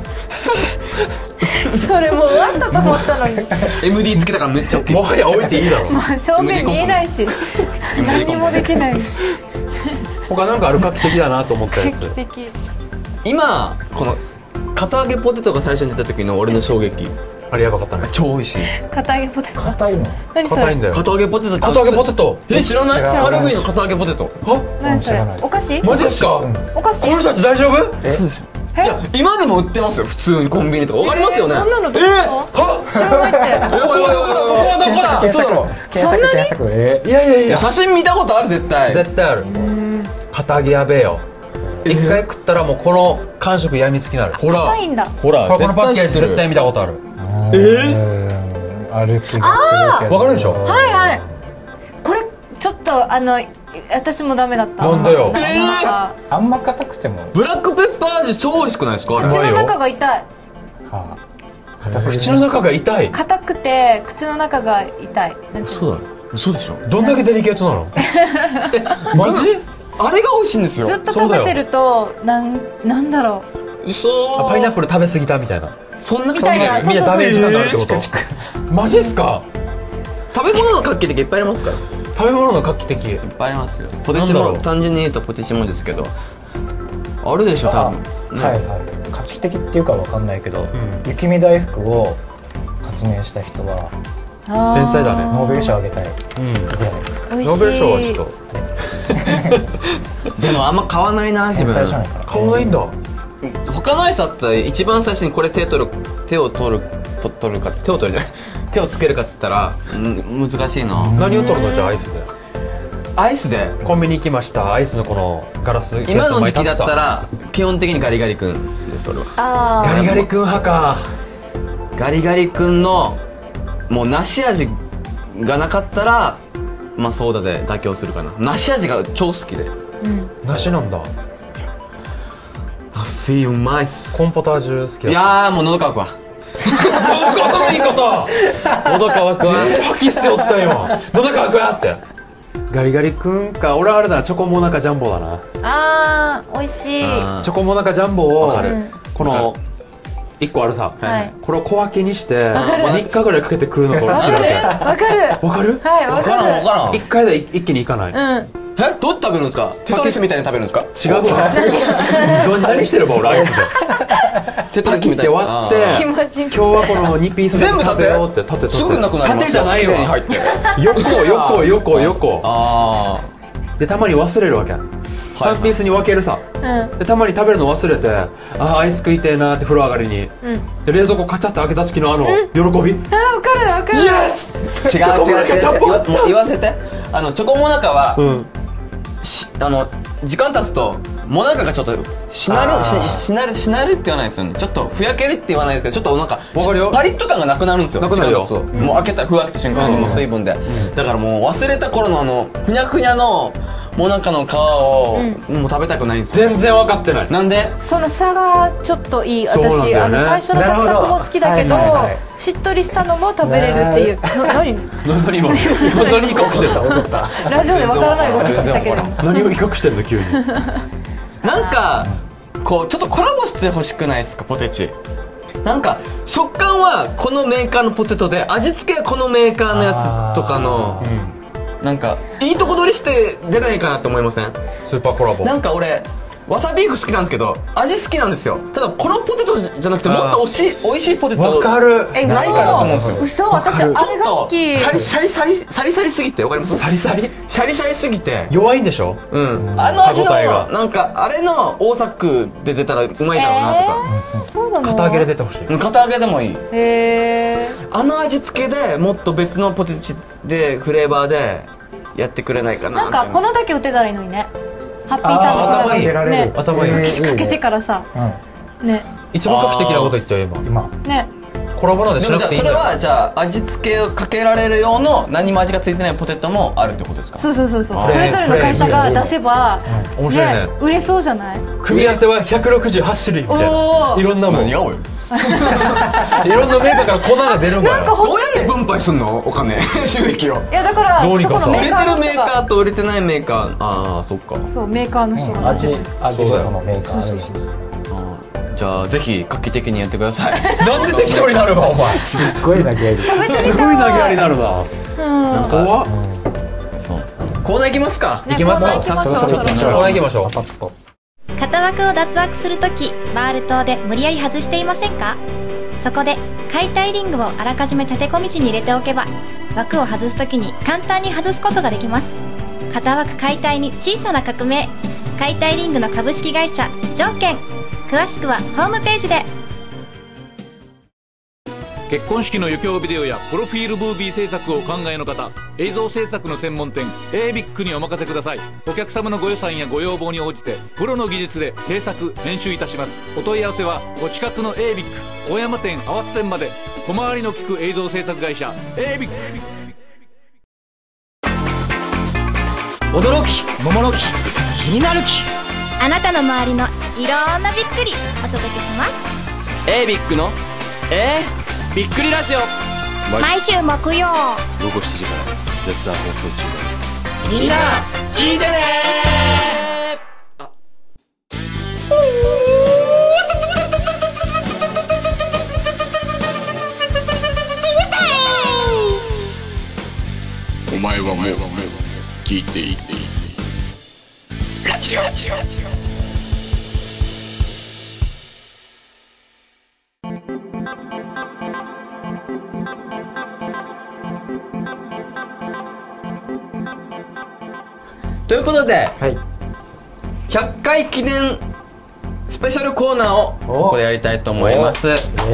それもう終わったと思ったのに。 エムディー つけたからめっちゃ大きい。 もはや置いていいだろ。 もう正面見えないし何もできない。 他なんかある画期的だなと思ったやつ。 画期的。 今この堅揚げポテトが最初に出た時の俺の衝撃。 あれやばかったね。 超美味しい。 堅揚げポテト。 硬いの。 何それ。 硬いんだよ。 堅揚げポテト。 堅揚げポテト。 え知らない？カルビーの堅揚げポテト。 は？ 何それ。お菓子？ マジっすか？ お菓子？ この人たち大丈夫？ そうですよ。いや今でも売ってますよ普通にコンビニとか。わかりますよね。 そんなのどこ？は？知らないって。 どこどこどこどこだ？ そうだろ。検索検索。えいやいやいや。 写真見たことある絶対。 絶対ある。堅揚げやべえよ。一回食ったらもうこの感触やみつきになる。 ほら。硬いんだ。 ほら。 このパッケージ絶対見たことある。 えー、ある気がするけど。 わかるでしょ。 はいはい。これちょっとあの私もダメだった。 なんでよ。 あんま硬くても。 ブラックペッパー味超美味しくないですか。 口の中が痛い。 はあ、口の中が痛い。 硬くて口の中が痛い。 そうだ。そうでしょ。 どんだけデリケートなの。マジ？ あれが美味しいんですよ。 ずっと食べてるとなんなんだろう。そう。 パイナップル食べ過ぎたみたいな。 そんなみたいな。 みんなダメージがあるってこと。マジっすか。 食べ物の画期的いっぱいありますから。 食べ物の画期的いっぱいありますよ。ポテチも単純に言うとポテチもですけどあるでしょ多分。 はいはい。画期的っていうかわかんないけど、雪見大福を発明した人は天才だね。 ノーベル賞あげたい。 ノーベル賞はちょっと。でもあんま買わないな自分。 買わないんだ。 他のアイスだったら一番最初にこれ手取る手を取ると取るか手を取るじゃない手をつけるかって言ったら難しいな。 何を取るのじゃあアイスで。 アイスでコンビニ行きましたアイスのこのガラス今の時期だったら基本的にガリガリ君ですそれは。 ガリガリ君派か。 ガリガリ君のもう梨味がなかったらまあソーダで妥協するかな。梨味が超好きで。 梨なんだ。 梨うまいっす。 コーンポタージュ好きだ。 いやーもう喉乾くわ。 喉乾くその言い方。 喉乾くわ。 吐き捨ておった今。喉乾くわって。ガリガリ君か。俺はあれだなチョコモナカジャンボだな。 あー美味しい。 チョコモナカジャンボをこの一個あるさ、 はい、 これを小分けにしてみっかぐらいかけて食うのが俺好きだけ。 わかるわかるはいわかるわからん。 一回で一気にいかない。 うん。 え、どうやって食べるんですか？テトリスみたいに食べるんですか？ 違うわ。何してるば俺アイスで。 テトリスみたいに割って今日はこのにピース全部食べようって縦すぐなくなります。 縦じゃないよ。横横横横。ああ。でたまに忘れるわけ。さんピースに分けるさ、うん、でたまに食べるの忘れて、あアイス食いてえなって風呂上がりに、うん、で冷蔵庫カチャって開けた時のあの、うん、喜び、 あ分かる分かる、 イエス違う違う違う違う、もう言わせて、あのチョコモナカは、うん、しあの時間経つとモナカがちょっとしなるししなるしなるって言わないですよね、ちょっとふやけるって言わないですけど、ちょっとなんかパリッと感がなくなるんですよ。なくなるよ、うん、もう開けたふわけた瞬間にもう水分で、うん、だからもう忘れた頃のあのふにゃふにゃのモナカの皮を、うん、もう食べたくないんですよ。 全然分かってない。 なんで？ その差がちょっといい。私、ね、あの最初のサクサクも好きだけど、はいはいはい、しっとりしたのも食べれるっていう。な何？ 何今？何威嚇してた？ ラジオで分からない動きしてたけど。 何を威嚇してんの急に？ なんかこうちょっとコラボしてほしくないですか、ポテチ。なんか食感はこのメーカーのポテトで、味付けはこのメーカーのやつとかの。なんかいいとこ取りして出ないかなと思いません？ スーパーコラボ。 なんか俺わさビーフ好きなんですけど味好きなんですよ。ただこのポテトじゃなくてもっとおし美味しいポテトわかるないかなと思うんですよ。 嘘、私あれが好き。 シャリシャリサリサリサリすぎて、わかります？ サリサリシャリシャリすぎて弱いんでしょ？ うん、あの味のなんかあれの大作で出たらうまいだろうなとか、 えー、そうなの？ 片揚げで出てほしい。 片揚げでもいい。 へえ。 あの味付けでもっと別のポテチでフレーバーでやってくれないかな。 なんかこのだけ売ってたらいいのにね。ハッピーターンの頭いいね。頭いい。 かけてからさ、ね。 一番画期的なこと言ったよ今。今。 ね。 コラボなんでしなくていいんだよ。 それはじゃあ味付けをかけられる用の何も味がついてないポテトもあるってことですか？ そうそうそうそう。それぞれの会社が出せば面白いね。 売れそうじゃない？ 組み合わせはひゃくろくじゅうはち種類みたいな。いろんなもん。 似合うよ。 いろんなメーカーから粉が出るんだよ。 どうやって分配すんのお金収益を？ いやだからそこのメーカーの人が売れてるメーカーと売れてないメーカー、ああそっか。 そうメーカーの人が味味ごとのメーカー。 じゃあぜひ画期的にやってください。 なんで適当になるわお前。 すっごい投げやり。 すごい投げやりになるな。なんか怖っ。 そう。コーナー行きますか。 行きますか。 早速コーナー行きましょう。型枠を脱枠するとき、バール刀で無理やり外していませんか？そこで解体リングをあらかじめ縦込み地に入れておけば、枠を外すときに簡単に外すことができます。型枠解体に小さな革命。解体リングの株式会社条件。詳しくはホームページで。 結婚式の余興ビデオやプロフィールムービー制作をお考えの方、映像制作の専門店 エービック にお任せください。お客様のご予算やご要望に応じてプロの技術で制作編集いたします。お問い合わせはお近くの エービック 大山店淡津店まで。小回りの利く映像制作会社 エービック。 驚き桃の木気になる木、 あなたの周りのいろんなびっくりお届けします。 エービック のえー、びっくりラジオ、 毎週木曜午後しちじから絶賛放送中。 みんな聞いてねー。お前はもう聞いていいラジオラジオということで、 はい、 ひゃっかい記念スペシャルコーナーをここでやりたいと思います。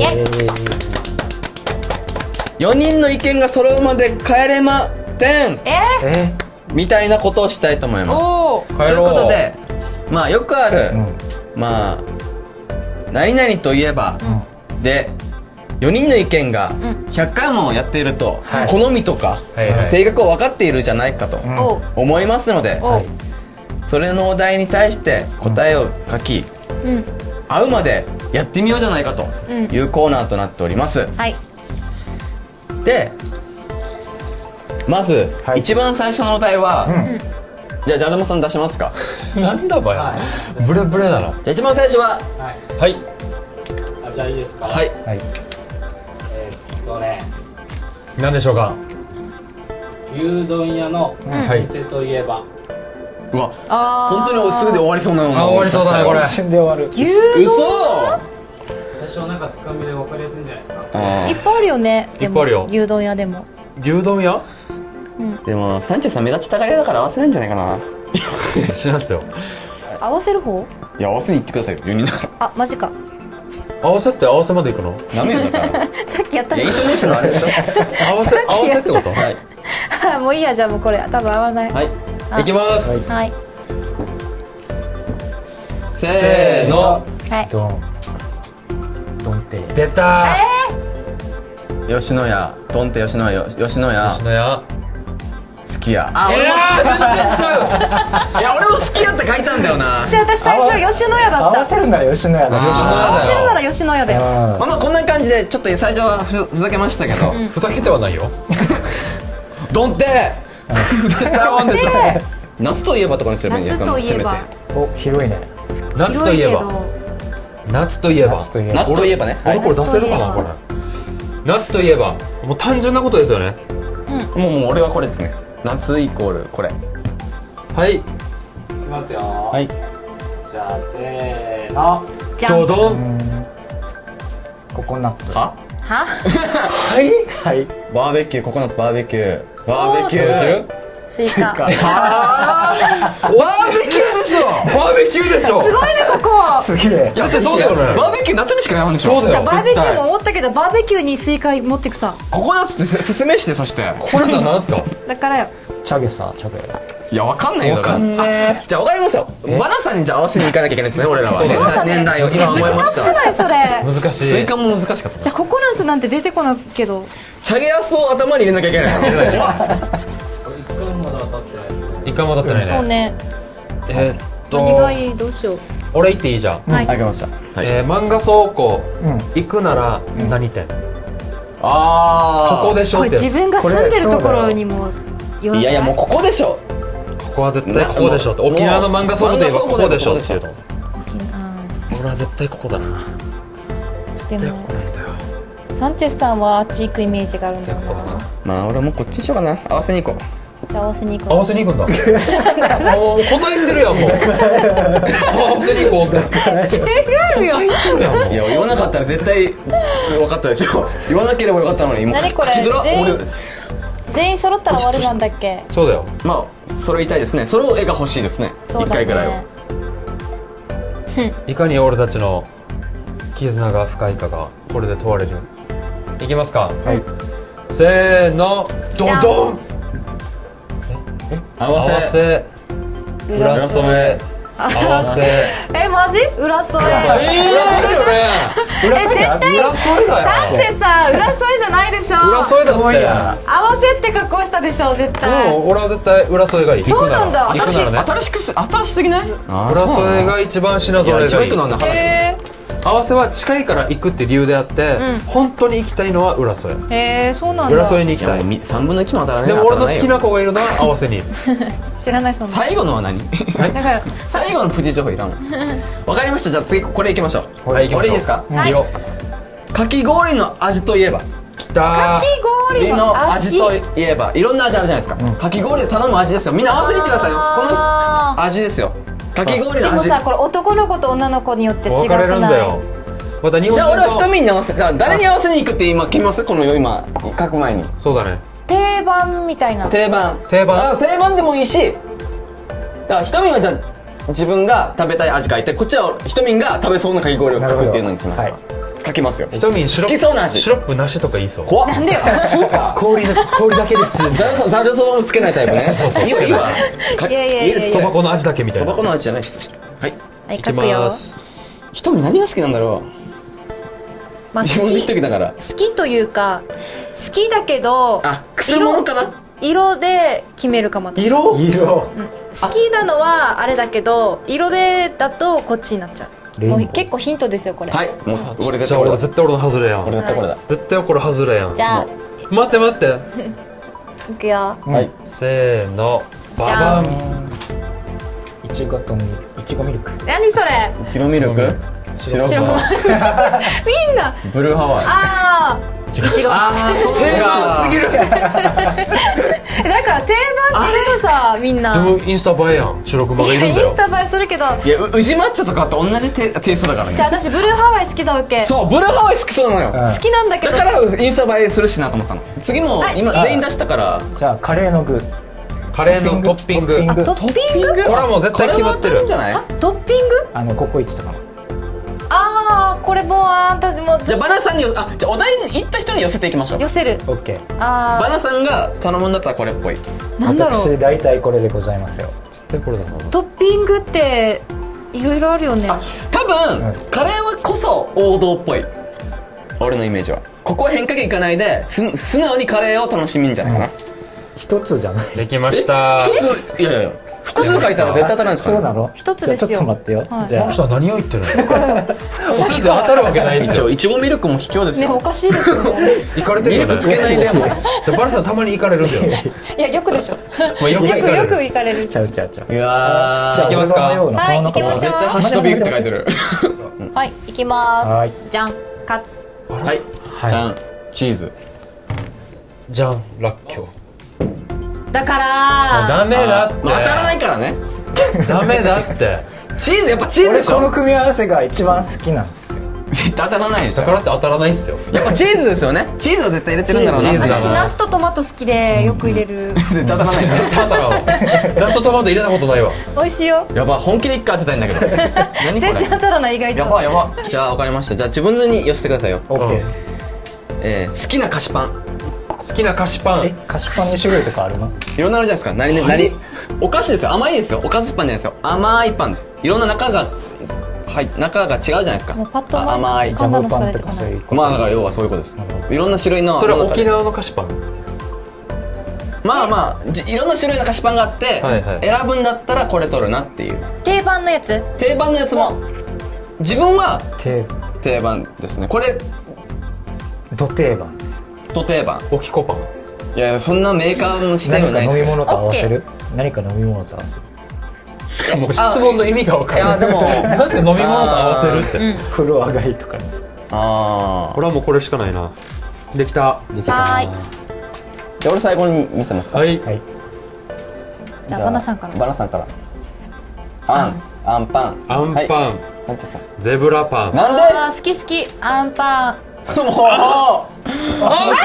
よにんの意見が揃うまで帰れません、 えー、みたいなことをしたいと思います。ということで、まあよくある、うん、まあ何々といえば、うん、でよにんの意見がひゃっかいもやっていると、うん、好みとか、はいはい、性格を分かっているじゃないかと思いますので、はい、それのお題に対して答えを書き、うん、合うまでやってみようじゃないかというコーナーとなっております、うん、はい、でまず、はい、一番最初のお題は、うん、じゃあジャルモさん出しますか。 なんだばや、ブレブレだな。じゃあ一番最初ははい、 じじゃあいいですか。 はい。 はい。 えーっとね、 何でしょうか。 牛丼屋のお店といえば。 うわ、 あ本当にすぐで終わりそうなの。 あ、終わりそうだねこれ。 一瞬で終わる。 牛丼。 嘘。 最初なんかつかみで分かりやすいんじゃないですか。 いっぱいあるよね。 いっぱいあるよ。 牛丼屋でも。 牛丼屋？ でもサンチェスさん目立ちたがりだから合わせないんじゃないかな。 知らんすよ。 合わせる方？ いや合わせに行ってくださいよ。よにんだから。 あ、マジか。 合わせって合わせまで行くの？ ダメよだから。 さっきやったいやイントネーションのあれでしょ。 合わせ合わせってこと？ はい。 もういいや、じゃあもうこれ多分合わない。 はい。 行きます。 はい。 せーの。 はい。 ドン。ドンテ。 出たー。 吉野家、ドンテ吉野家、吉野家、 吉野家。 すき家。あ、俺も全然ちゃう。いや、俺も好き家って書いたんだよな。 じゃあ私最初吉野家だった。 合わせるなら吉野家だ。 吉野家合わせるだよ。 なら吉野家だよ。 まあまあこんな感じでちょっと最初はふふざけましたけど、 ふざけてはないよ。 ドンテ。絶対合わんでしょ。夏といえばとかにすればいいんですか。 夏といえば。 お、広いね。 夏といえば。夏といえば。 夏といえば。 夏といえばね。 俺これ出せるかなこれ。夏といえばもう単純なことですよね。 もうもう俺はこれですね。夏イコールこれ。 はい。 いきますよ。 はい。 じゃあせーの。 じゃん。 ドドン。 ココナッツ。 は？ は？ はいはい。 バーベキュー、ココナッツバーベキュー、バーベキュー。 スイカ。 バーベキューでしょ。バーベキューでしょ。 すごいねここ。 すげえ。 だってそうだよね。 バーベキュー夏にしかやらんでしょ。 そうだよ。 じゃあバーベキューも思ったけどバーベキューにスイカ持ってくさ。 ココナッツって説明してそして。 これさなんすか。 だからよ。 チャゲさ、チャゲ。 いやわかんないよ。 わかんね。 じゃあわかりました。バナさんにじゃあ合わせに行かなきゃいけないですね俺らは。年代を今思いました。 難しくないそれ。 難しい。 スイカも難しかった。 じゃあココナッツなんて出てこないけど。 チャゲアスを頭に入れなきゃいけない。 一回も当たってないね。 そうね。 えーっと。 何がいいどうしよう。 俺言っていいじゃん。 はい。 あげました。 えー漫画倉庫行くなら何店？ ああ。 ここでしょこれってやつ。 自分が住んでるところにもよらない。 いやいやもうここでしょ。 ここは絶対ここでしょって。沖縄の漫画倉庫といえばここでしょっていうの。俺は絶対ここだな。絶対ここなんだよ。 サンチェスさんはあっち行くイメージがあるんだよな。 まあ俺もこっちにしようかな。合わせに行こう。 じゃあ合わせに行こう。 合わせに行くんだ。もう答えてるやんもう。合わせに行こうって。 違うよ。 答えてるやんもう。 いや言わなかったら絶対分かったでしょ。言わなければよかったのに。 何これ全員全員揃ったら終わりなんだっけ。 そうだよ。 まあそれ言いたいですね。その絵が欲しいですね。一回ぐらいは。 いかに俺たちの絆が深いかがこれで問われる。いきますか。 はい。 せーのドドン。 合わせ。 裏添え。合わせ。 えマジ？裏添え。 裏添えだよね。 え絶対裏添えだよ。 サンチェさん裏添えじゃないでしょ。 裏添えだって。 合わせって格好したでしょ絶対。 うん、俺は絶対裏添えがいい。 そうなんだ。 行くならね。 新しくす新しすぎない？ 裏添えが一番品揃えがいい。 へー。 合わせは近いから行くって理由であって、本当に行きたいのは裏添え。 へえそうなんだ。 裏添えに行きたい。 三分の一も当たらない。 でも俺の好きな子がいるのは合わせに。 知らないそんな。 最後のは何？ だから最後のプチ情報いらん。わかりました。じゃあ次これいきましょう。 はい、 これいいですか？ はい。 かき氷の味といえば。 きたー。 かき氷の味といえばいろんな味あるじゃないですか。かき氷で頼む味ですよ。みんな合わせに行ってくださいよ。この味ですよ。かき氷の味。 でもさこれ男の子と女の子によって違くない？ 分かれるんだよ。また日本じゃあ俺はひとみに合わせ、誰に合わせに行くって今決めます？この今書く前に。 そうだね。 定番みたいな。 定番。 定番。 定番でもいいし、だからひとみはじゃあ自分が食べたい味書いて、こっちはひとみが食べそうなかき氷を書くっていうのにします。はい。書きますよ。 ひとみシロップ好きそうな味。 シロップなしとか言いそう。 怖っ。 なんでよ。 そうか。 氷の氷だけです。 ざるそばもつけないタイプね。 そうそうそう。 いいわいいわ。 いやいやいやいや。 そば粉の味だけみたいな。 そば粉の味じゃない人。はい。 はいいきます。 ひとみ何が好きなんだろう。 まあ、 自分で言っときながら好きというか好きだけどあくせ者かな。 色で決めるかも。 色色、うん、 好きなのはあれだけど色でだとこっちになっちゃう。もう結構ヒントですよこれ。 はい。もう俺絶対俺絶対俺の外れやん。 俺絶対これだ。 絶対これ外れやん。 じゃあ待って待って。 いくよ。 はい。 せーの。ババン。 いちごといちごミルク。 何それ？ いちごミルク。 白白熊みんなブルーハワイ。 ああいちご。 ああ、そうか。 すぎる。 だから定番って言うとさみんなでもインスタ映えやん。白熊がいるんだよ。 インスタ映えするけど、 いや、宇治抹茶とかと同じテテイストだからね。 じゃあ私ブルーハワイ好きだわけ。 そう、ブルーハワイ好きそうなのよ。 好きなんだけど、 だからインスタ映えするしなと思ったの。次も今全員出したから。 じゃあカレーの具、 カレーのトッピング。 あトッピング。 これはもう絶対決まってるんじゃない？ あトッピング。 あのココイチとかの。 ああこれもうあんたもうじゃあバナさんに、あ、じゃあお題に行った人に寄せていきましょう。 寄せる。 オッケー。 あバナさんが頼むんだったらこれっぽい。 なんだろう。 私大体これでございますよ。 絶対これだな。 トッピングっていろいろあるよね。 多分カレーはこそ王道っぽい。俺のイメージは。ここは変化球いかないで、す素直にカレーを楽しみんじゃないかな。 一つじゃない。 できました。 一つ、いやいやいや。複数書いたら絶対当たらないですから。 そうなの？ 一つですよ。 ちょっと待ってよ。 じゃあこの人は何を言ってるの？さっきが当たるわけないですよ。 いちごミルクも卑怯ですね、およ。 かしいですよね。 行かれてるよね。 ミルクつけないでも。 でバラさんたまに行かれるんだよ。 いやよくでしょ。 まあよくよくよ行かれる。 く行かれる。 ちゃうちゃうちゃう。 いやー。 じゃあ行きますか。 はい行きましょう。 絶対ハッシュドビーフって書いてる。 はい行きまはいす。じゃんカツ。 はい。じゃんチーズ。 じゃんラッキョウ。 だからダメだって。 まあ当たらないからね。 ダメだって。 チーズやっぱチーズでしょ。 俺この組み合わせが一番好きなんですよ。 絶対当たらないでしょ。 だからって当たらないっすよ。 やっぱチーズですよね。チーズは絶対入れてるんだろうな。 チーズだな私ナスとトマト好きでよく入れる。 絶対当たらない。 絶対当たらんわ。ナスとトマト入れたことないわ。 美味しいよ。 やば、本気で一回当てたいんだけど。何これ。 全然当たらない意外と。 やばやば。じゃあ分かりました。じゃあ自分に寄せてくださいよ。 オッケー。 えー、好きな菓子パン。 好きな菓子パン。 え、菓子パンに種類とかあるの？ いろんなあるじゃないですか。何ね、何。お菓子ですよ。甘いですよ。おかずパンじゃないですよ。甘いパンです。いろんな中が、はい、中が違うじゃないですか。 もうパッとあ甘い。 ジャムパンとかそういう。 まあだから要はそういうことです。いろんな種類の。 それは沖縄の菓子パン。 まあまあじいろんな種類の菓子パンがあって、 はいはい選ぶんだったらこれ取るなっていう。 定番のやつ。 定番のやつも自分は定定番ですね。これど定番。 と定番。 おきこパン。 いやそんなメーカーの指定は何か飲みないですよ。 物と合わせる？何か飲み物と合わせる？ もう質問の意味が分からない。 いやでもなぜ飲み物と合わせるって。 風呂上がりとかに。 ああ。 俺はもうこれしかないな。できた。 できた。 はーい。 じゃあ俺最後に見せますか。 はい。 はい。 じゃあバナさんから。 バナさんから。あん、あんパン。 アンパン、 はいなんてさゼブラパン。 なんで？ あー好き好きアンパン。 もう。 アン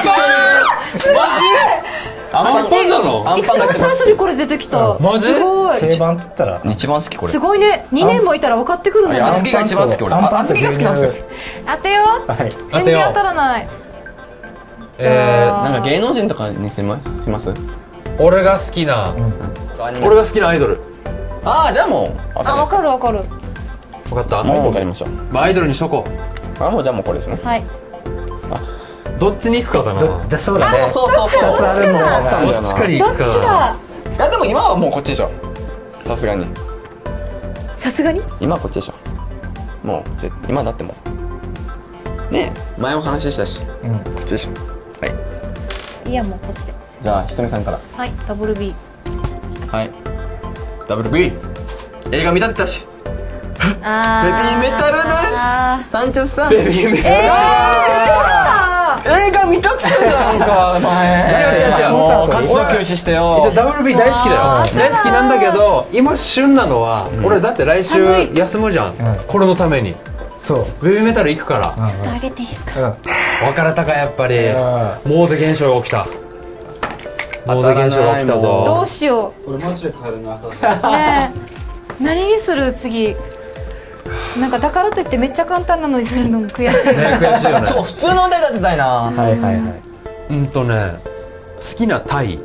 パン。アンパンなの？ アン一パンが番最初にこれ出てきた。 マジ？ すごい。 定番って言ったら一番好きこれ。 すごいね。にねんもいたら分かってくるんだね。 いや小豆が一番好き俺。 アンパンあ小豆が好きなんですよ。 当てよう。 はい。 当てよう全然当たらない。 えなんか芸能人とかにしますします？ ー、俺が好きな、 俺俺が好きなアイドル。 ああじゃあもうあ分かる分かる。 分かった？ もう分かりましょう。 まあアイドルにしとこあもうじゃあもうこれですね。 はい。 う。どっちに行くかだな。 どだそうだね。 そうそうそう。 二つあるんだよな。 どっちかにどっ行くかな。 ちだ。 いやでも今はもうこっちでしょ。さすがに。 さすがに。 今はこっちでしょ。もうぜ今だってもう。ねえ前も話したし。 うん。 こっちでしょ。はい。 いやもうこっちで。 じゃあひとみさんから。 はいダブル B。 はい。ダブル B。映画見たってたし。 あベビーメタルねあサンチェスさん。 ベビーメタル。 ー映画見たってたじゃんか前。 違う違う違うもう活動休止してよ。 一応 ダブルビー 大好きだよ。大好きなんだけど今旬なのは、俺だって来週寒い休むじゃん、 んこれのためにそう。 ベビーメタル行くから、 うんちょっと上げていいですか。 うん。 別れたかやっぱり、 うモーゼ現象が起きた。モーゼ現象が起きたぞ。 どうしよこれマジで帰るの朝う。ねえ。何にする次。なんかだからといってめっちゃ簡単なのにするのも悔しい。 ね悔しいよね。 そう普通のお題立てたいな。 はいはいはい。 うんとね好きなタイ。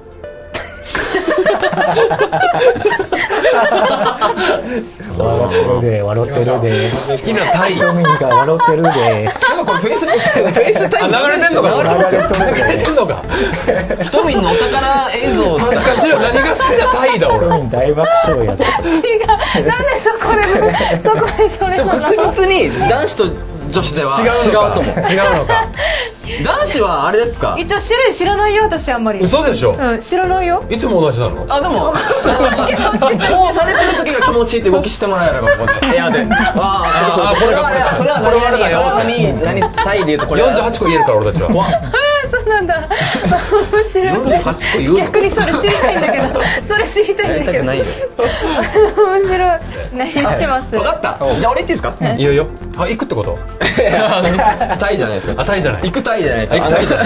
笑ってるで笑ってるで。 好きなタイ。 トミーが笑ってるで。 なんかこれフェイスブックフェイスタイムあ流れてんのか。 流れてる流れてんのか。 ひとみんのお宝映像。 恥ずかしいよ。何が好きなタイだト俺。 ミー大爆笑やった。 違う。なんでそこでそこでそれなの。 確実に男子と女子では違うと思う。 違うのか。 男子はあれですか？ 一応種類知らないよ私あんまり。 嘘でしょ。 うん知らないよ。 いつも同じなの？ あでもこうされてる時が気持ちいいって動きしてもらえればここで部屋で。ああこれはそれはこれはだよ。何何タイで言うとこれよんじゅうはちこ言えるから俺たちは。 そうなんだ。面白い。 よんじゅうはちこ言うの？ 逆にそれ知りたいんだけど、それ知りたいんだけど。面白い。何します？ 分かった。じゃあ俺言っていいですか？ いいよいいよ。あ行くってこと？ タイじゃないですよ。 あタイじゃない。 行くタイじゃないですよ。 行くタイじゃない。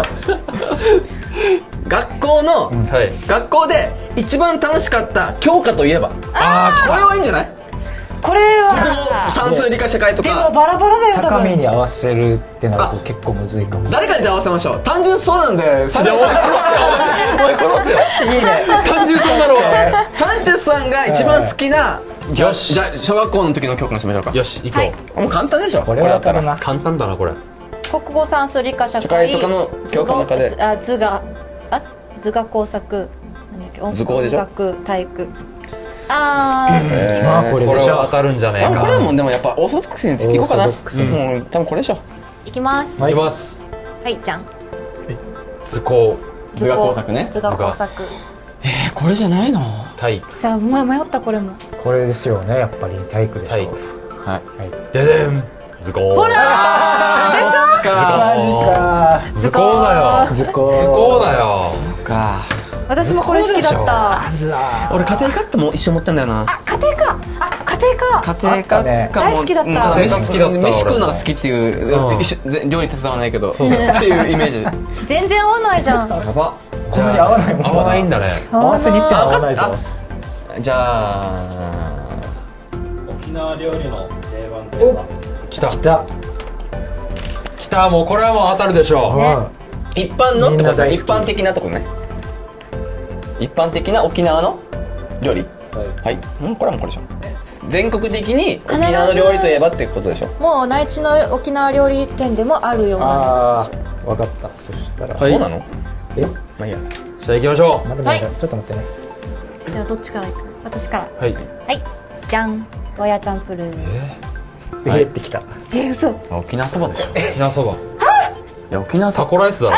学校の学校で一番楽しかった教科といえば。ああこれはいいんじゃない？ これは算数理科社会とか。 でもバラバラだよ多分。 高みに合わせるってなると結構むずいかも。 誰かにじゃあ合わせましょう。単純そうなんで。 じゃあ俺殺すよ。いいね。単純そうだろう。 サンチェスさんが一番好きな。よしじゃあ小学校の時の教科にしてみましょうか。 よし行こう。もう簡単でしょ。 これは当たるな。 簡単だなこれ。 国語算数理科社社会会とかの教科の中で。 あ図画あ図画工作なんだっけ音図工でしょ。 楽体育。あーまあこれでしょ。 当たるんじゃねえか。 これもでもやっぱオーソドックスにいこうかな。もう多分これでしょ。 いきます。 いきます。 はいじゃん。 図工。 図画工作ね。 図画工作。 えこれじゃないの？ 体育。 さあ迷ったこれも。 これですよねやっぱり体育でしょ。 体育。 はい。 ででん。図工。 ほらでしょ。 マジか。 図工だよ。 図工。 図工だよ。 そうか。 私もこれ好きだった。 俺家庭科っても一緒持ったんだよな。 あ家庭科。あ家庭科。 家庭科大好きだった。 家庭科好きだった。 飯食うのが好きっていう料理手伝わないけどっていうイメージ。 全然合わないじゃん。 やば。 こんなに合わないもん。 合わないんだね。 合わせに行っても合わないぞ。 じゃあ沖縄料理の定番といえば。 来た来た来た。もうこれはもう当たるでしょう。一般のってこと一般的なとこね。一般的な沖縄の料理。はい。うんこれはもうこれでしょ。全国的に沖縄の料理といえばってことでしょ。 もう内地の沖縄料理店でもあるようなやつでしょ。 分かった。そしたらそうなの？ えまあいいや。 じゃあ行きましょう。 はい。 ちょっと待ってね。 じゃあどっちから行く？私から。 はいはいじゃんゴーヤチャンプルー。 えってきた。 え嘘。 沖縄そばでしょ。 沖縄そば。 いや沖縄タコライスだろ。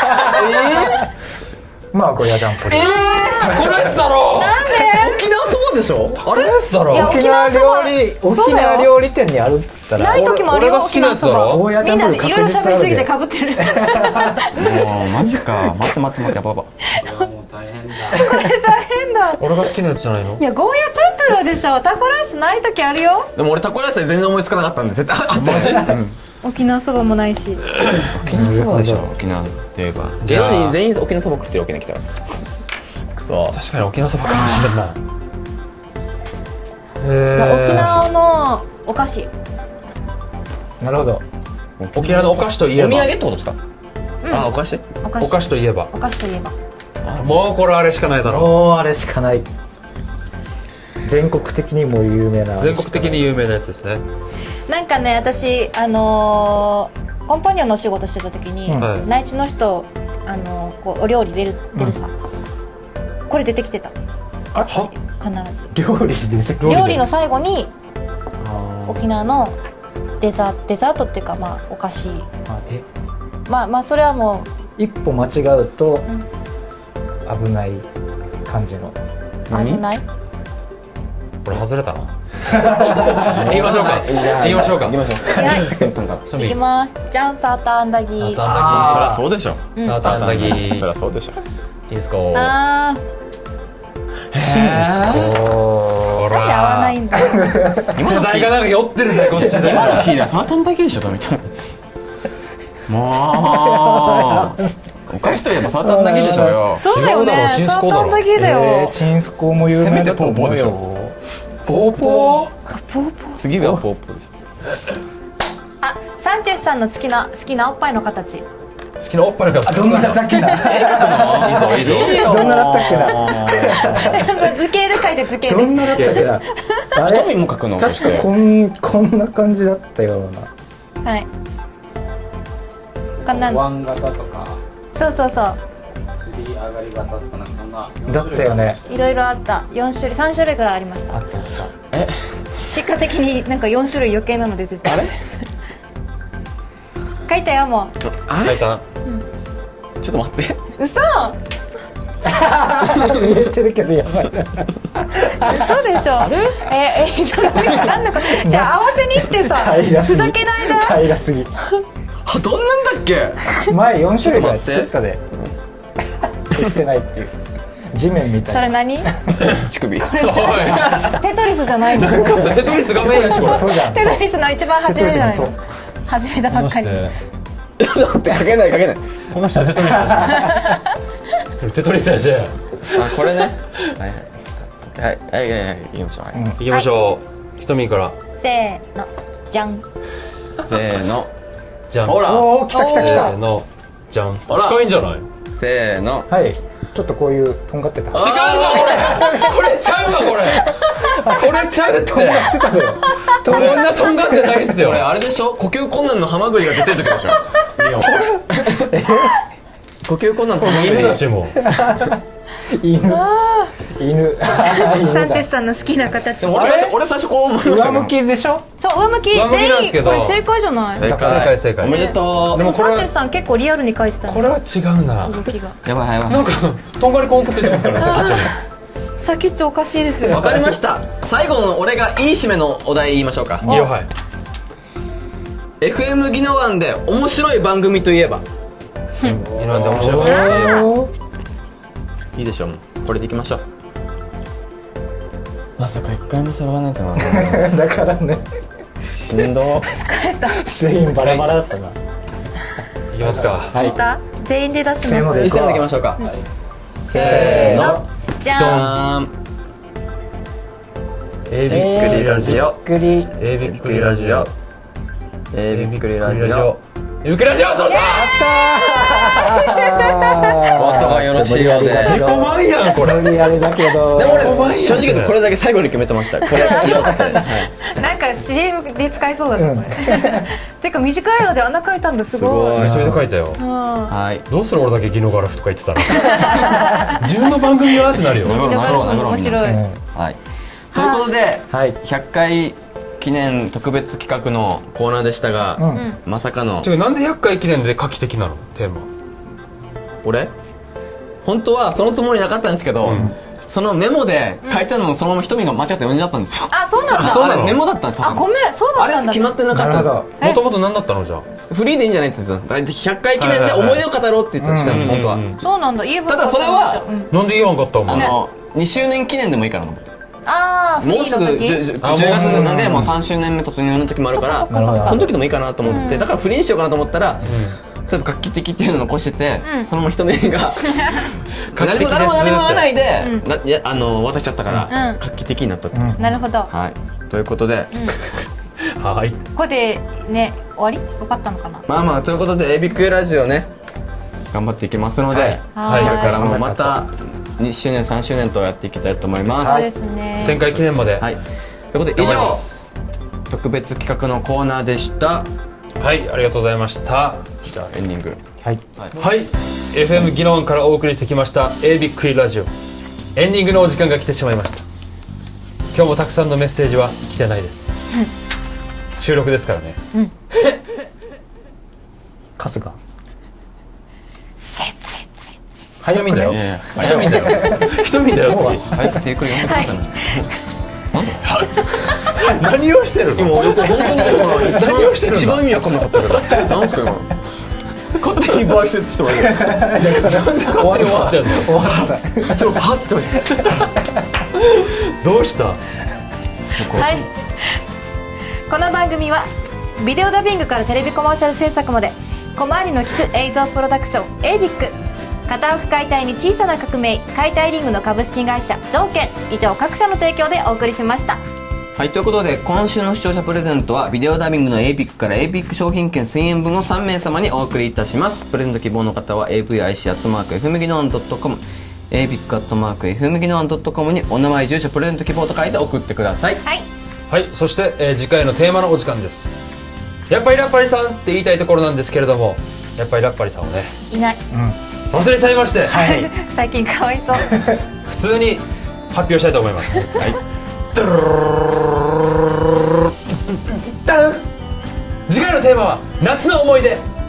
まあゴーヤチャンプルー。 タコライスだろ。 なんで？ 沖縄そばでしょ。 あれですだろ。 沖縄料理沖縄料理店にあるっつったら。 ない時もあるよ。 俺が好きなやつだろ。 ゴーヤチャンプルーみんないろいろ喋りすぎて被ってる。 もうマジか。待って待って待ってやばば。 もう大変だ。 これ大変だ。 俺が好きなやつじゃないの？ いやゴーヤチャンプルーでしょ。タコライスない時あるよ。 でも俺タコライスで全然思いつかなかったんで絶対あったマジ。 沖縄そばもないし。 沖縄そばでしょ。沖縄といえば芸能人全員沖縄そば食ってるわけに来たらくそ。 確かに沖縄そばかもしれない。 じゃあ沖縄のお菓子。 なるほど。 沖縄のお菓子といえば。 お土産ってことですか？あお菓子。 お菓子。 お菓子といえば。 お菓子といえば。 もうこれあれしかないだろう。 もうあれしかない。全国的にも有名な。 全国的に有名なやつですね。 なんかね私あのー、コンパニオンのお仕事してた時に、うん、内地の人あのー、こうお料理出る出るさ、うん、これ出てきてた。 あは必ず料理出てくる。 料理の最後に沖縄のデザデザートっていうかまあお菓子。あえまあまあそれはもう一歩間違うと危ない感じの。 危ない？ これ外れたな。行きましょうか。行きましょうか。行きましょう。 はい。行きます。じゃんサーターアンダギー。 サーターアンダギー。そりゃそうでしょ。 サーターアンダギー。 そりゃそうでしょ。 チンスコー。 ああ。 チンスコー。 なんで合わないんだ。 世代がなんか酔ってるぜこっちで。 今の聞いたサーターアンダギーでしょとみたいな。もう。お菓子といえばサーターアンダギーでしょよ。 そうだよね。サーターアンダギーだよ。 チンスコーも有名だと思うよ。 ポーポー。 ポーポー。 次がポーポーです。 あ、サンチェスさんの好きな好きなおっぱいの形。 好きなおっぱいの形。 どんなだったっけな。 いいぞいいぞ。 どんなだったっけな。 図形で書いて図形で。 どんなだったっけな。 あれ？瞳も書くの。 確かこんこんな感じだったような。はい。こんな。 ワン型とか。 そうそうそう。 釣り上がり型とかなんかそんな。 だったよね。 いろいろあった。四種類三種類ぐらいありました。 あったあった。 え？結果的になんか四種類余計なの出てた。 あれ？ 書いたよも書いた。 ちょっと待って。 嘘。 言ってるけどやばい。 嘘でしょ。ええ、ちょっとなんだか。じゃあ合わせに行ってさ、ふざけないで。 平らすぎ。 あ、どんなんだっけ。 前よん種類ぐらい作ったで。消してないっていう。地面みたいな。 それ何？ 乳首。 テトリスじゃないの？ テトリス画面やしょ。 テトリスの一番初めじゃないの？始めたばっかり。 ちょっと待って、かけないかけない。 この人はテトリスやし。テトリスやし。 あ、これね。はいはいはいはいはい、行きましょう。 行きましょう。ひとみんから。 せーの、じゃん。 せーの、 じゃん。 ほら。 おお、来た来た来た。 せーの、じゃん。近いんじゃない？ せーの。 はい。ちょっとこういうとんがってた。 違うわこれ。これちゃうわこれ。これちゃうって。とんがってたよ。こんなとんがってないっすよ。 これあれでしょ？呼吸困難のハマグリが出てる時でしょ。呼吸困難のハマグリ。 犬だしも。 犬。犬。 サンチェスさんの好きな形。 俺最初俺最初こう思いました。 上向きでしょ？ そう上向き。全員これ正解じゃない？ 正解正解。おめでとう。 でもサンチェスさん結構リアルに書いてた。 これは違うな。 動きが。 やばいやばい。 なんかとんがりコンクついてますからね。 先っちょおかしいですよ。 わかりました。最後の俺がいい締めのお題言いましょうか。 いいよはい。 エフエム 技能案で面白い番組といえば。 技能案で面白い番組といえば。いいでしょう。これでいきましょう。まさか一回も揃わないとな。 だからね。 しんど。 疲れた。 全員バラバラだったな。 いきますか。 はい。 全員で出します。 せーのでいきましょうか。せーの。 じゃん。 えびっくりラジオ。 えびっくりラジオ。 えびっくりラジオ。 えびっくりラジオ。そうだ。 音がよろしいようで。 自己満やんこれ。 無理あれだけど。 でも俺正直言うとこれだけ最後に決めてました。これよって。 なんか シーエム で使えそうだねこれ。てか短いのであんな書いたんだすごい。 めちゃめちゃ書いたよ。 はい。 どうする俺だけ技能ガラフとか言ってたら。自分の番組はってなるよ。 技能ガラフ面白い。 はい。ということでひゃっかい記念特別企画のコーナーでしたが、まさかの。 違う、なんでひゃっかい記念で画期的なのテーマ？ 俺本当はそのつもりなかったんですけど、そのメモで書いてあるのをそのままひとみが間違って読んじゃったんですよ。 あ、そうなんだ。 あれメモだったんです。 あ、ごめん、そうだったんだ。 あれ決まってなかったんです。 もともと何だったのじゃあ？ フリーでいいんじゃないって言ってた。ひゃっかい記念で思い出を語ろうって言ってたんです本当は。 そうなんだ。言えば。 ただそれはなんで言わんかったの？ あのにしゅうねん記念でもいいかなと思って。 ああ、 もうすぐじゅうがつなんでもうさんしゅうねんめ突入の時もあるから、その時でもいいかなと思って、だからフリーにしようかなと思ったら、そういえば画期的っていうのを残してて、そのまま人目が何も誰も何も言わないであの渡しちゃったから画期的になったって。 なるほど。 はい、ということで、 はい。 これでね終わり？よかったのかな。 まあまあということでエイビックラジオね頑張っていきますので、これからもまたにしゅうねんさんしゅうねんとやっていきたいと思います。 そうですね。 せんかい記念まで。 はい。ということで以上特別企画のコーナーでした。 はい、ありがとうございました。 じゃあエンディング。 はいはい、エフエム 技能からお送りしてきましたエイビックリラジオ、エンディングのお時間が来てしまいました。今日もたくさんのメッセージは来てないです。収録ですからね。 春日ひとみんだよ。ひとみんだよ。ひとみんだよ。次。 早くテークル読んでくださいね。 何をしてるの？ 今僕本当に何をしてるの？一番意味わかんなかったけど。なんですか今。勝手にバイセツしてもらえる。なんで勝手に終わってんの？終わった。でもはってました。 どうした？ はい。この番組はビデオダビングからテレビコマーシャル制作まで小回りの利く映像プロダクションエイビック。片奥解体に小さな革命解体リングの株式会社条件以上各社の提供でお送りしました。 はい、ということで今週の視聴者プレゼントはビデオダビングの エイビック から エイビック 商品券せんえんぶんをさんめいさまにお送りいたします。プレゼント希望の方は エーブイアイシー アットマーク エフエム 技能案 ドットコム エイビック アットマーク エフエム 技能案 ドットコム にお名前住所プレゼント希望と書いて送ってください。 はい、 はい、そして、えー、次回のテーマのお時間です。やっぱりラッパリさんって言いたいところなんですけれども、やっぱりラッパリさんをねいない、 うん、忘れちゃいまして、 はい、最近かわいそう普通に発表したいと思います。はい次回のテーマは夏の思い出。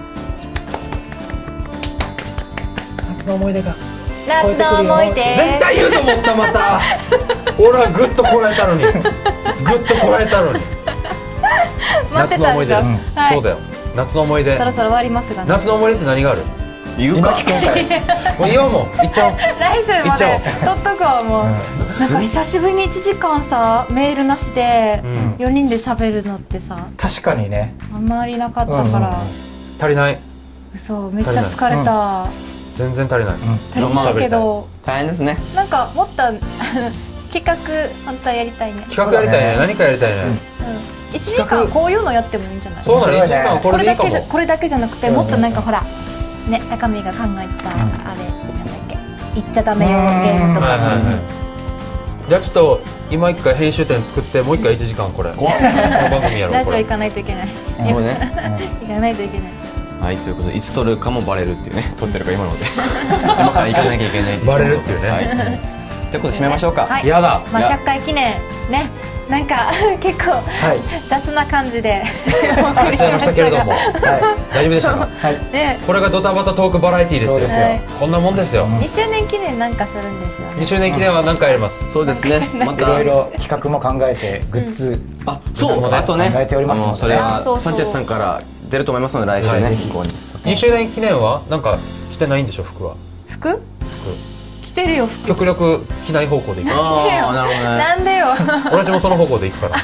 の思い出が夏の思い出絶対言うと思ったまた俺はグッとこらえたのにグッとこらえたのに待ってたんでしょ。 そうだよ、夏の思い出。 そろそろ終わりますがね。 夏の思い出って何がある？ 言うか。 もう言おうもん、言っちゃおう。 来週まで取っとくわもう。なんか久しぶりにいちじかんさメールなしでよにんで喋るのってさ、 確かにね。 あんまりなかったから足りない。 嘘、めっちゃ疲れた。 全然足りない。 足りないけど大変ですね。 なんかもっと企画本当はやりたいね。 企画やりたいね。何かやりたいね。 いちじかんこういうのやってもいいんじゃない？ そうだね、いちじかんこれでいいかも。 これだけじゃなくてもっとなんかほらね、高見が考えてたあれなんだっけ、言っちゃダメよゲームとか。 じゃあちょっと今一回編集点作ってもう一回いちじかんこれこの番組やろう。 ラジオ行かないといけない。 そうね。 行かないといけない。 はい、ということでいつ撮るかもバレるっていうね、撮ってるか今ので今から行かなきゃいけないバレるっていうね。はい。 ということで締めましょうか。 やだ。 まあひゃっかい記念ね。なんか結構雑な感じでお送りしましたけれども大丈夫でしたか？これがドタバタトークバラエティーですよ。こんなもんですよ。 にしゅうねん記念なんかするんでしょうね。 にしゅうねん記念は何かやります。 そうですね。 またいろいろ企画も考えてグッズ、 あ、そう、あとね、 考えておりますので、 それはサンチェスさんから出ると思いますので来週ね。 にしゅうねん記念はなんか着てないんでしょ服は？ 服？着てるよ服。 極力着ない方向で行く。 ああ、なるほどね。 なんでよ。 俺たちもその方向で行くから。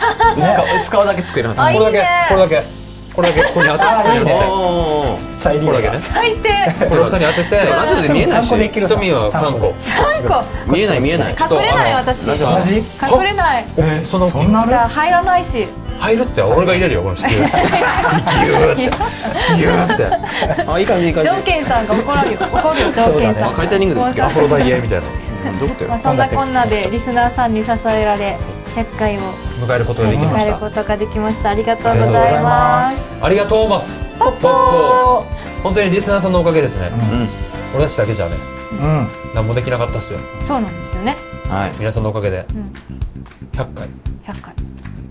薄皮だけ作るはず。 これだけ、これだけ、これだけここに当てて。 最これだけね。 最低。 これを下に当てて。 後で見えないし。 瞳は三個。 三個。 見えない見えない。 隠れない私。 マジ？ 隠れない。 え、そんなそんなじゃあ入らないし。 入るって俺が入れるよこの人。ギューってギューって。 あ、いい感じいい感じ。 条件さんが怒るよ怒るよ条件さん。 解体リングですけど。 アフロダイエみたいな。 まあそんなこんなでリスナーさんに支えられひゃっかいを迎えることができました。 迎えることができました。ありがとうございます。 ありがとうます。 ポッポー。 本当にリスナーさんのおかげですね。俺たちだけじゃね、何もできなかったっすよ。 そうなんですよね。 はい、皆さんのおかげでひゃっかい。 ひゃっかい。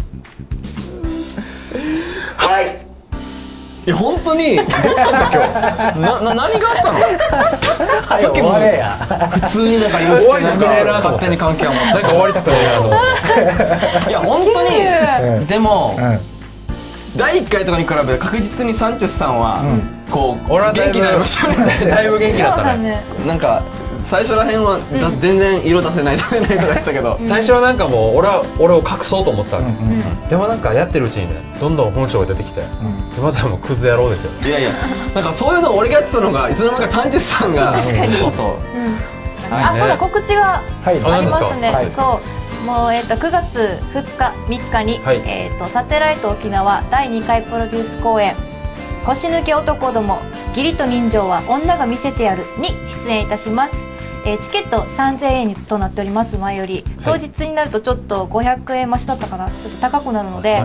はい。いや本当にどうしたんだ今日。なな何があったの？さっきも普通になんか言うしてなんか勝手に関係を持ってなんか終わりたくないなと思って。 いや本当にでもだいいっかいとかに比べて確実にサンチェスさんはこう元気になりましたね。 だいぶ元気だったね。 なんか最初らへんは全然色出せない出せないとか言ってたけど、 最初はなんかもう俺は俺を隠そうと思ってたわけ。でもなんかやってるうちにね、どんどん本性が出てきて、またもうクズ野郎ですよ。 いやいや、なんかそういうの俺がやってたのがいつの間にかサンチェスさんが確かにそうそう。 あ、そうだ告知がありますね。 はい、 そうもうえっとくがつふつかみっかにえっとサテライト沖縄だいにかいプロデュース公演腰抜け男ども義理と人情は女が見せてやるに出演いたします。えー、チケットさんぜんえんとなっております。前より当日になるとちょっとごひゃくえん増しだったかな、ちょっと高くなるので、はい、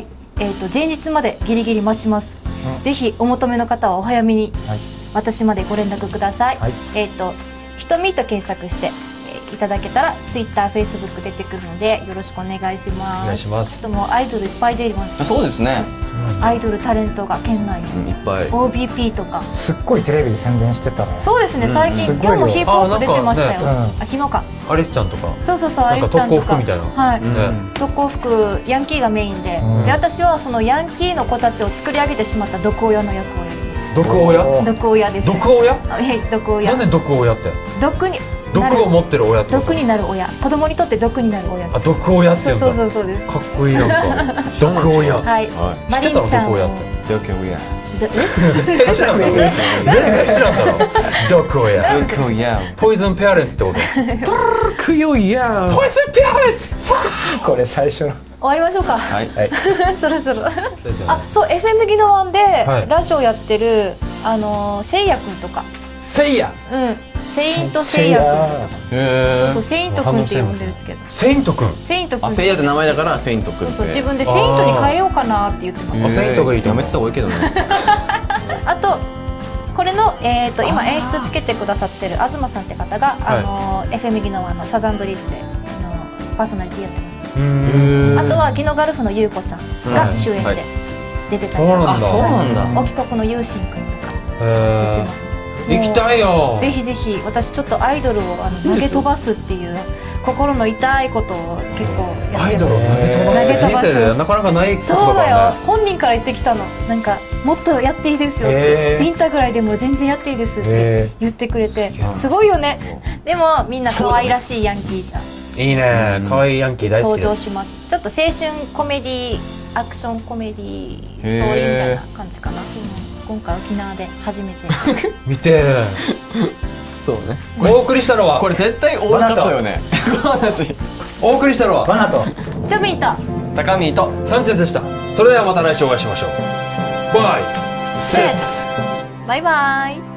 えー、と前日までギリギリ待ちます。うん、ぜひお求めの方はお早めに私までご連絡ください。はい、えっ、ー、とひとみと検索して、えー、いただけたらツイッター、フェイスブック出てくるのでよろしくお願いします。 お願いします。 でもアイドルいっぱい出ます。 そうですね。 アイドルタレントが県内にいっぱいオービーピー とかすっごいテレビで宣伝してたね。 そうですね、最近今日もヒップホップ出てましたよ。あ、昨日か。 アリスちゃんとか。 そうそうそう、アリスちゃんとか。 特攻服みたいな。 はい。特攻服ヤンキーがメインで、で私はそのヤンキーの子たちを作り上げてしまった毒親の役をやります。 毒親？ 毒親です。 毒親？ はい、毒親。 なんで毒親って？ 毒に毒を持ってる親って。 毒になる親。子供にとって毒になる親。 あ、毒親って言うんだ。 そうそうそうです。 かっこいいなんか。毒親。 はい。マリンちゃん。 毒親って。毒親。 絶対知らんだろ。絶対知らんだろ。毒親。 毒親。 ポイズンペアレンツってこと。毒親。ポイズンペアレンツ。 これ最初の。 終わりましょうか。 はい。 そろそろ。あ、そう エフエム ギノワンでラジオやってるあのせいやくんとか。 せいや。 うん。セイントセイヤくん。そうそう、セイントくんって呼んでるんですけど。 セイントくん。 セイントくん。 あ、セイヤって名前だからセイントくん。 そうそう、自分でセイントに変えようかなって言ってます。 あ、セイントがいいとやめてた方がいいけどね。 あとこれのえっと今演出つけてくださってる東さんって方があの エフエム ギノワのサザンブリーズであのパーソナリティやってます。あとはギノガルフのゆうこちゃんが主演で出てたりとか。 そうなんだ。 沖国のゆうしんくんとか出てます。 行きたいよ。 ぜひぜひ。私ちょっとアイドルをあの投げ飛ばすっていう心の痛いことを結構やってます。 アイドルを投げ飛ばすって人生でなかなかない言葉そうだよ。 だね。 本人から言ってきたの。なんかもっとやっていいですよって、ビンタぐらいでも全然やっていいですって言ってくれて、すごいよね。でもみんな可愛らしいヤンキーがいいね。可愛いヤンキー大好きです。 登場します。ちょっと青春コメディアクションコメディストーリーみたいな感じかな。今回沖縄で初めて見て。 そうね。 お送りしたのはこれ絶対多かったよね。この話。 お送りしたのはバナト、 ジャミンと高見とサンチェスでした。それではまた来週お会いしましょう。バイセッツ。 バイバイ。